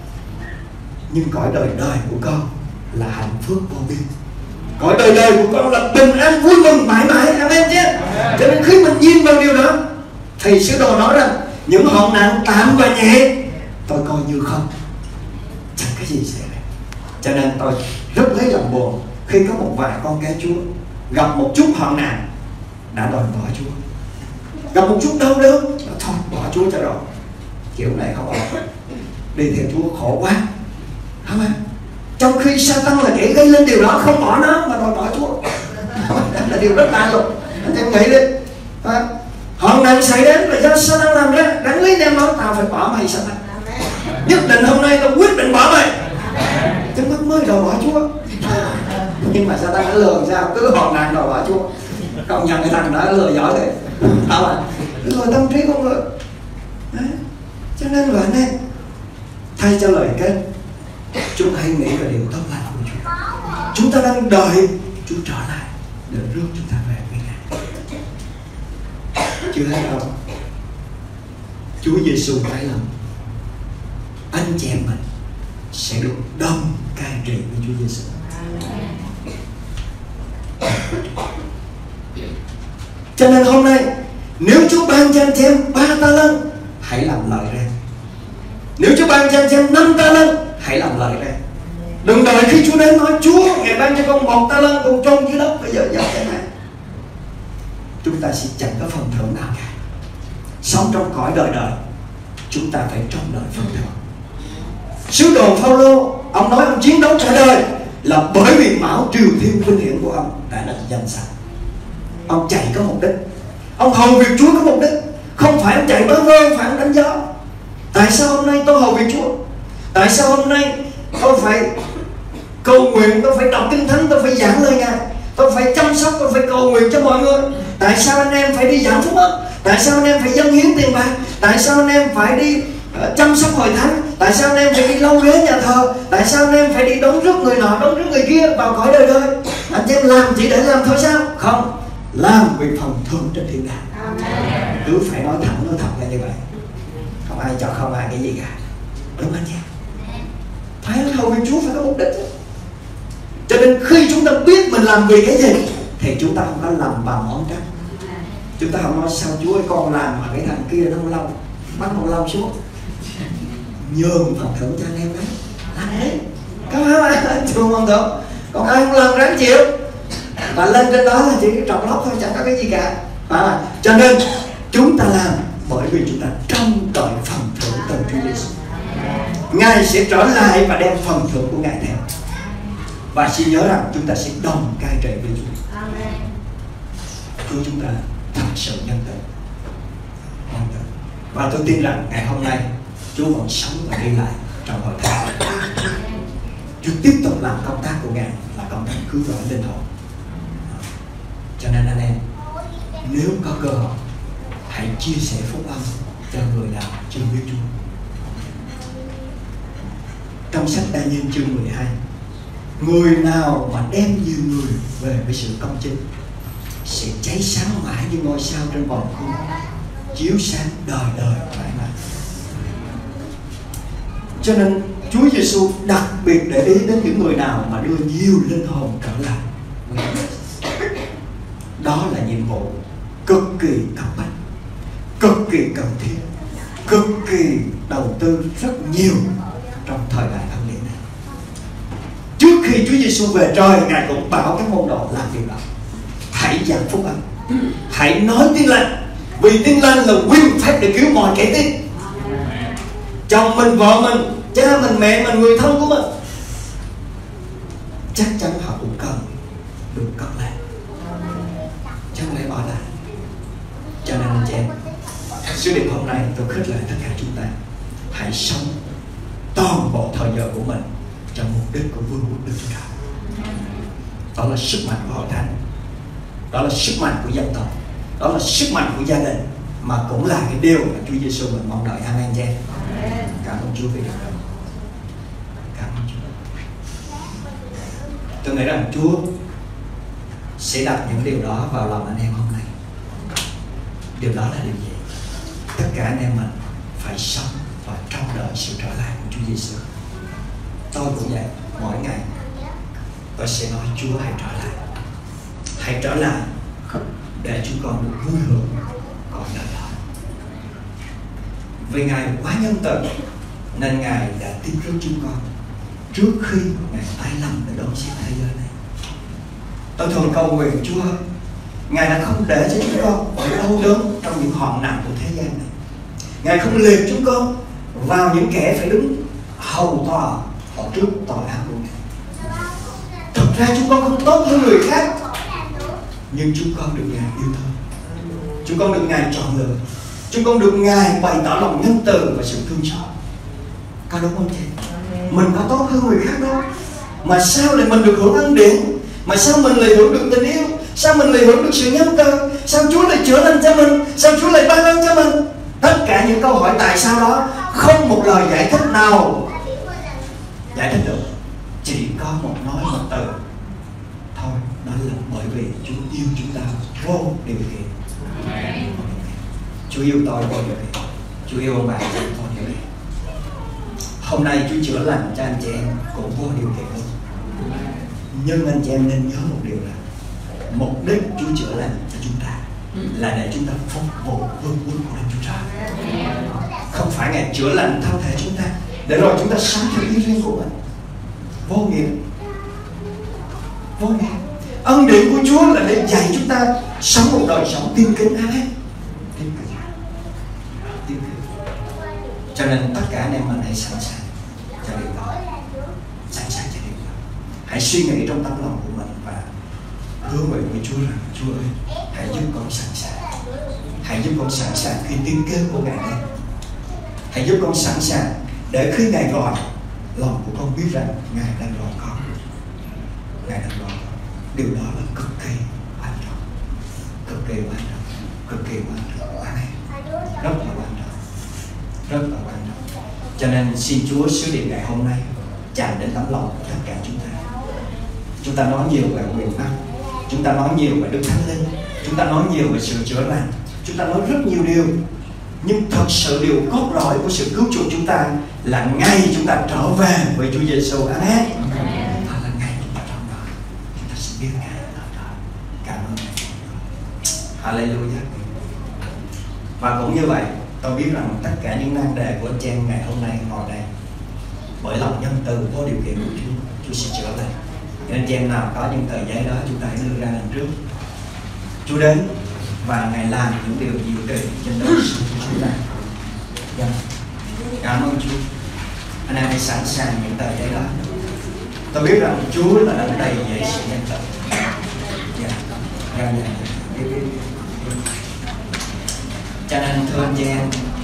S2: nhưng cõi đời đời của con là hạnh phúc vô biên. Cõi đời đời của con là bình an vui mừng mãi mãi. Amen chứ. Cho nên khi mình nhìn vào điều đó, thầy sứ đồ nói rằng những hoạn nạn tạm và nhẹ tôi coi như không, chẳng cái gì xảy ra. Cho nên tôi rất lấy làm buồn khi có một vài con cái Chúa gặp một chút hoạn nạn đã đòi bỏ Chúa, gặp một chút đau đớn thôi bỏ Chúa cho rồi, kiểu này không ổn, đi theo Chúa khổ quá, không ạ? Trong khi Sa-tan là kẻ gây lên điều đó, không bỏ nó mà đòi bỏ Chúa. Là điều rất lạ luôn. Anh em nghĩ đi, hoạn nạn xảy đến là do Sa-tan làm ra. Đáng lý đem nói tao phải bỏ mày Sa-tan, nhất định hôm nay tao quyết định bỏ mày, chứ nó mới đòi bỏ Chúa. Nhưng mà Sa-tan đã lừa sao, cứ hoạn nạn đòi bỏ Chúa. Công nhận cái thằng đó lừa giỏi đấy, không ạ? Lừa tâm trí con người. Đấy. Cho nên vậy nên thay cho lời kết, chúng ta hãy nghĩ về điều tốt lành của Chúa. Chúng ta đang đợi Chúa trở lại để rước chúng ta về với Ngài. Chưa thấy đâu, Chúa Giêsu tái lâm, anh chị em mình sẽ được đồng cai trị với Chúa Giêsu. Cho nên hôm nay nếu Chúa ban cho anh chị em 3 ta lân, hãy làm lợi ra. Nếu Chúa ban cho anh chị em 5 ta lân, hãy làm lợi ra. Đừng đợi khi Chúa đến nói Chúa Ngài ban cho con 1 ta lân còn trôn dưới đất, bây giờ giao cho Ngài. Chúng ta sẽ chẳng có phần thưởng nào cả. Sống trong cõi đời đời, chúng ta phải trông đợi phần thưởng. Sứ đồ Phao-lô, ông nói ông chiến đấu cả đời là bởi vì mão triều thiên vinh hiển của ông đã được danh sạch. Ông chạy có mục đích, ông hầu việc Chúa có mục đích, không phải ông chạy bơ vơ, phải ông đánh gió. Tại sao hôm nay tôi hầu việc Chúa? Tại sao hôm nay tôi phải cầu nguyện, tôi phải đọc Kinh Thánh, tôi phải giảng lời Ngài, tôi phải chăm sóc, tôi phải cầu nguyện cho mọi người? Tại sao anh em phải đi giảng phúc ức? Tại sao anh em phải dâng hiến tiền bạc? Tại sao anh em phải đi chăm sóc hội thánh? Tại sao anh em phải đi lau ghế nhà thờ? Tại sao anh em phải đi đón rước người nọ, đón rước người kia vào cõi đời đời? Anh em làm chỉ để làm thôi sao? Không, làm vì phần thưởng trên thiên đàng. Cứ phải nói thẳng, nói thật là như vậy. Không ai cho không ai cái gì cả, đúng không anh chị? Phải hầu việc Chúa phải có mục đích. Cho nên khi chúng ta biết mình làm vì cái gì thì chúng ta không có làm bằng món trách. Chúng ta không nói sao Chúa ơi con làm mà cái thằng kia nó không lâu, bắt không lâu xuống, nhường phần thưởng cho anh em đấy, làm đấy. Có phải không? Chúa không được. Còn ai không làm ráng chịu, và lên trên đó là chỉ trọc lóc thôi, chẳng có cái gì cả. Cho nên chúng ta làm bởi vì chúng ta trông đợi phần thưởng từ Chúa Giêsu. Ngài sẽ trở lại và đem phần thưởng của Ngài theo. Và xin nhớ rằng chúng ta sẽ đồng cai trị với Chúa. Chúa chúng ta thật sự nhân từ. Và tôi tin rằng ngày hôm nay Chúa vẫn sống và đi lại trong hội thánh. Chúa tiếp tục làm công tác của Ngài là công tác cứu rỗi linh hồn. Cho nên anh em, nếu có cơ hội, hãy chia sẻ phúc âm cho người nào chưa biết Chúa. Trong sách Đa Nhiên chương 12, người nào mà đem nhiều người về với sự công chính sẽ cháy sáng mãi như ngôi sao trên vòng cung, chiếu sáng đời đời mãi mãi. Cho nên Chúa Giêsu đặc biệt để ý đến những người nào mà đưa nhiều linh hồn trở lại. Đó là nhiệm vụ cực kỳ cấp bách, cực kỳ cần thiết, cực kỳ đầu tư rất nhiều trong thời đại ân điển này. Trước khi Chúa Giêsu về trời, Ngài cũng bảo các môn đồ làm điều đó. Hãy giảng phúc âm, hãy nói tin lành, vì tin lành là quyền phép để cứu mọi kẻ tin. Chồng mình, vợ mình, cha mình, mẹ mình, người thân của mình, chắc chắn họ cũng cần được cất lại, chứ không lẽ bỏ lại. Cho nên anh chị em, sứ điệp hôm nay tôi khích lệ tất cả chúng ta hãy sống toàn bộ thời giờ của mình cho mục đích của vương quốc Đức Chúa Trời. Đó là sức mạnh của hội thánh, đó là sức mạnh của dân tộc, đó là sức mạnh của gia đình, mà cũng là cái điều mà Chúa Giêsu mình mong đợi. Amen chị em. Cảm ơn Chúa vì điều đó. Cảm ơn Chúa. Tôi nghĩ rằng Chúa sẽ đặt những điều đó vào lòng anh em hôm nay. Điều đó là điều gì? Tất cả anh em mình phải sống và trông đợi sự trở lại của Chúa Giêsu. Tôi cũng vậy, mỗi ngày tôi sẽ nói Chúa hãy trở lại, hãy trở lại để chúng con được vui hưởng còn đời đời. Vì Ngài quá nhân từ nên Ngài đã tiếp rước chúng con trước khi Ngài tái lâm để đón xét thế giới này. Tôi thường cầu nguyện Chúa, Ngài đã không để cho chúng con phải đau đớn trong những hoạn nạn của thế gian này. Ngài không liệt chúng con vào những kẻ phải đứng hầu tòa ở trước tòa án của Ngài. Thực ra chúng con không tốt hơn người khác, nhưng chúng con được Ngài yêu thương, chúng con được Ngài chọn lựa, chúng con được Ngài bày tỏ lòng nhân từ và sự thương xót. Có đúng không chị? Mình có tốt hơn người khác đâu, mà sao lại mình được hưởng ân điển? Mà sao mình lại hưởng được tình yêu? Sao mình lại hưởng được sự nhân từ? Sao Chúa lại chữa lành cho mình? Sao Chúa lại ban ơn cho mình? Tất cả những câu hỏi tại sao đó không một lời giải thích nào giải thích được, chỉ có một nói một từ thôi, đó là bởi vì Chúa yêu chúng ta vô điều kiện. Chúa yêu tôi vô điều kiện, Chúa yêu ông bà vô điều kiện. Hôm nay Chúa chữa lành cho anh chị em cũng vô điều kiện luôn. Nhưng anh chị em nên nhớ một điều là mục đích Chúa chữa lành cho chúng ta là để chúng ta phục vụ vương quốc của Đức Chúa Trời. Không phải Ngài chữa lành thân thể chúng ta để rồi chúng ta sống theo ý riêng của mình. Vô nghĩa. Vô nghĩa. Ân điển của Chúa là để dạy chúng ta sống một đời sống tin kính. Amen. Tin kính. Cho nên tất cả anh em mình hãy sẵn sàng cho điều đó. Sẵn sàng cho điều đó. Hãy suy nghĩ trong tâm lòng của mình và hứa nguyện với Chúa rằng Chúa ơi, hãy giúp con sẵn sàng. Hãy giúp con sẵn sàng khi tiếng kêu của Ngài đến. Hãy giúp con sẵn sàng để khi Ngài gọi, lòng của con biết rằng Ngài đang gọi con. Ngài đang gọi con. Điều đó là cực kỳ quan trọng. Cực kỳ quan trọng. Cực kỳ quan trọng. Amen. Rất là quan trọng. Rất là quan trọng. Cho nên xin Chúa sứ điệp ngày hôm nay chạm đến tấm lòng của tất cả chúng ta. Chúng ta nói nhiều về quyền năng, chúng ta nói nhiều về Đức Thánh Linh, chúng ta nói nhiều về sự chữa lành, chúng ta nói rất nhiều điều. Nhưng thật sự điều cốt lõi của sự cứu chuộc chúng ta là ngày chúng ta trở về với Chúa Giêsu. Amen. Đó là ngày chúng ta trở về, chúng ta sẽ biết Ngài ở đó. Cảm ơn Ngài. Hallelujah. Và cũng như vậy, tôi biết rằng tất cả những nan đề của anh chị em ngày hôm nay ngồi đây, bởi lòng nhân từ vô điều kiện của Chúa, Chúa sẽ chữa lành. Nên anh chị em nào có những tờ giấy đó, chúng ta hãy đưa ra lần trước. Chúa đến và Ngài làm những điều diệu kỳ trên đời sống của chúng ta. Cảm ơn Chúa. Anh em hãy sẵn sàng những tờ giấy đó. Tôi biết rằng Chúa là đấng đầy dạy sự nhân từ. Cho nên thưa anh chị em,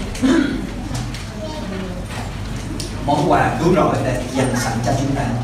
S2: món quà cứu rỗi để dành sẵn cho chúng ta.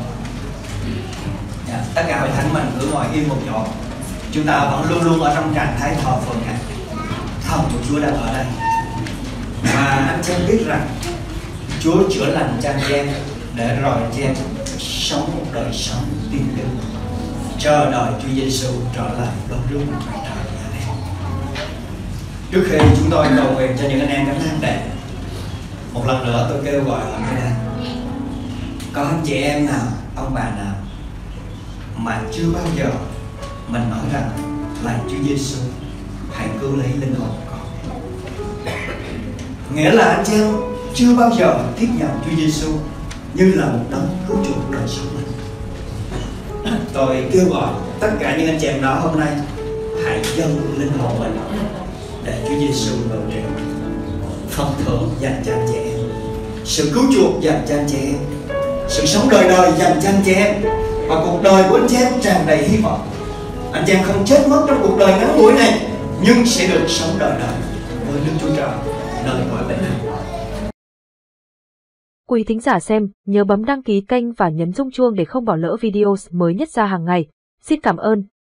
S2: Tất cả hội thánh mình cứ ngồi yên một chỗ. Chúng ta vẫn luôn luôn ở trong trạng thái thờ phượng này. Thần của Chúa đang ở đây. Và anh chị em biết rằng Chúa chữa lành cho anh chị em để rồi anh chị em sống một đời sống tin tưởng, chờ đợi Chúa Giêsu trở lại đón rước một ngày trời anh em. Trước khi chúng tôi cầu nguyện cho những anh em gánh thánh đệ, một lần nữa tôi kêu gọi ở nơi đây, có anh chị em nào, ông bà nào mà chưa bao giờ mình nói rằng là Chúa Giêsu hãy cứu lấy linh hồn con. Nghĩa là anh chị em chưa bao giờ tiếp nhận Chúa Giêsu như là một đấng cứu chuộc đời sống mình. Tôi kêu gọi tất cả những anh chị em đó hôm nay hãy dâng linh hồn mình để Chúa Giêsu ngự trị. Phần thưởng dành cho anh chị em, sự cứu chuộc dành cho anh chị em, sự sống đời đời dành cho anh chị em, và cuộc đời của anh chị em tràn đầy hy vọng. Anh chị em không chết mất trong cuộc đời ngắn ngủi này, nhưng sẽ được sống đời đời với Đức Chúa Trời nơi cõi bình an.
S1: Quý thính giả xem, nhớ bấm đăng ký kênh và nhấn rung chuông để không bỏ lỡ video mới nhất ra hàng ngày. Xin cảm ơn.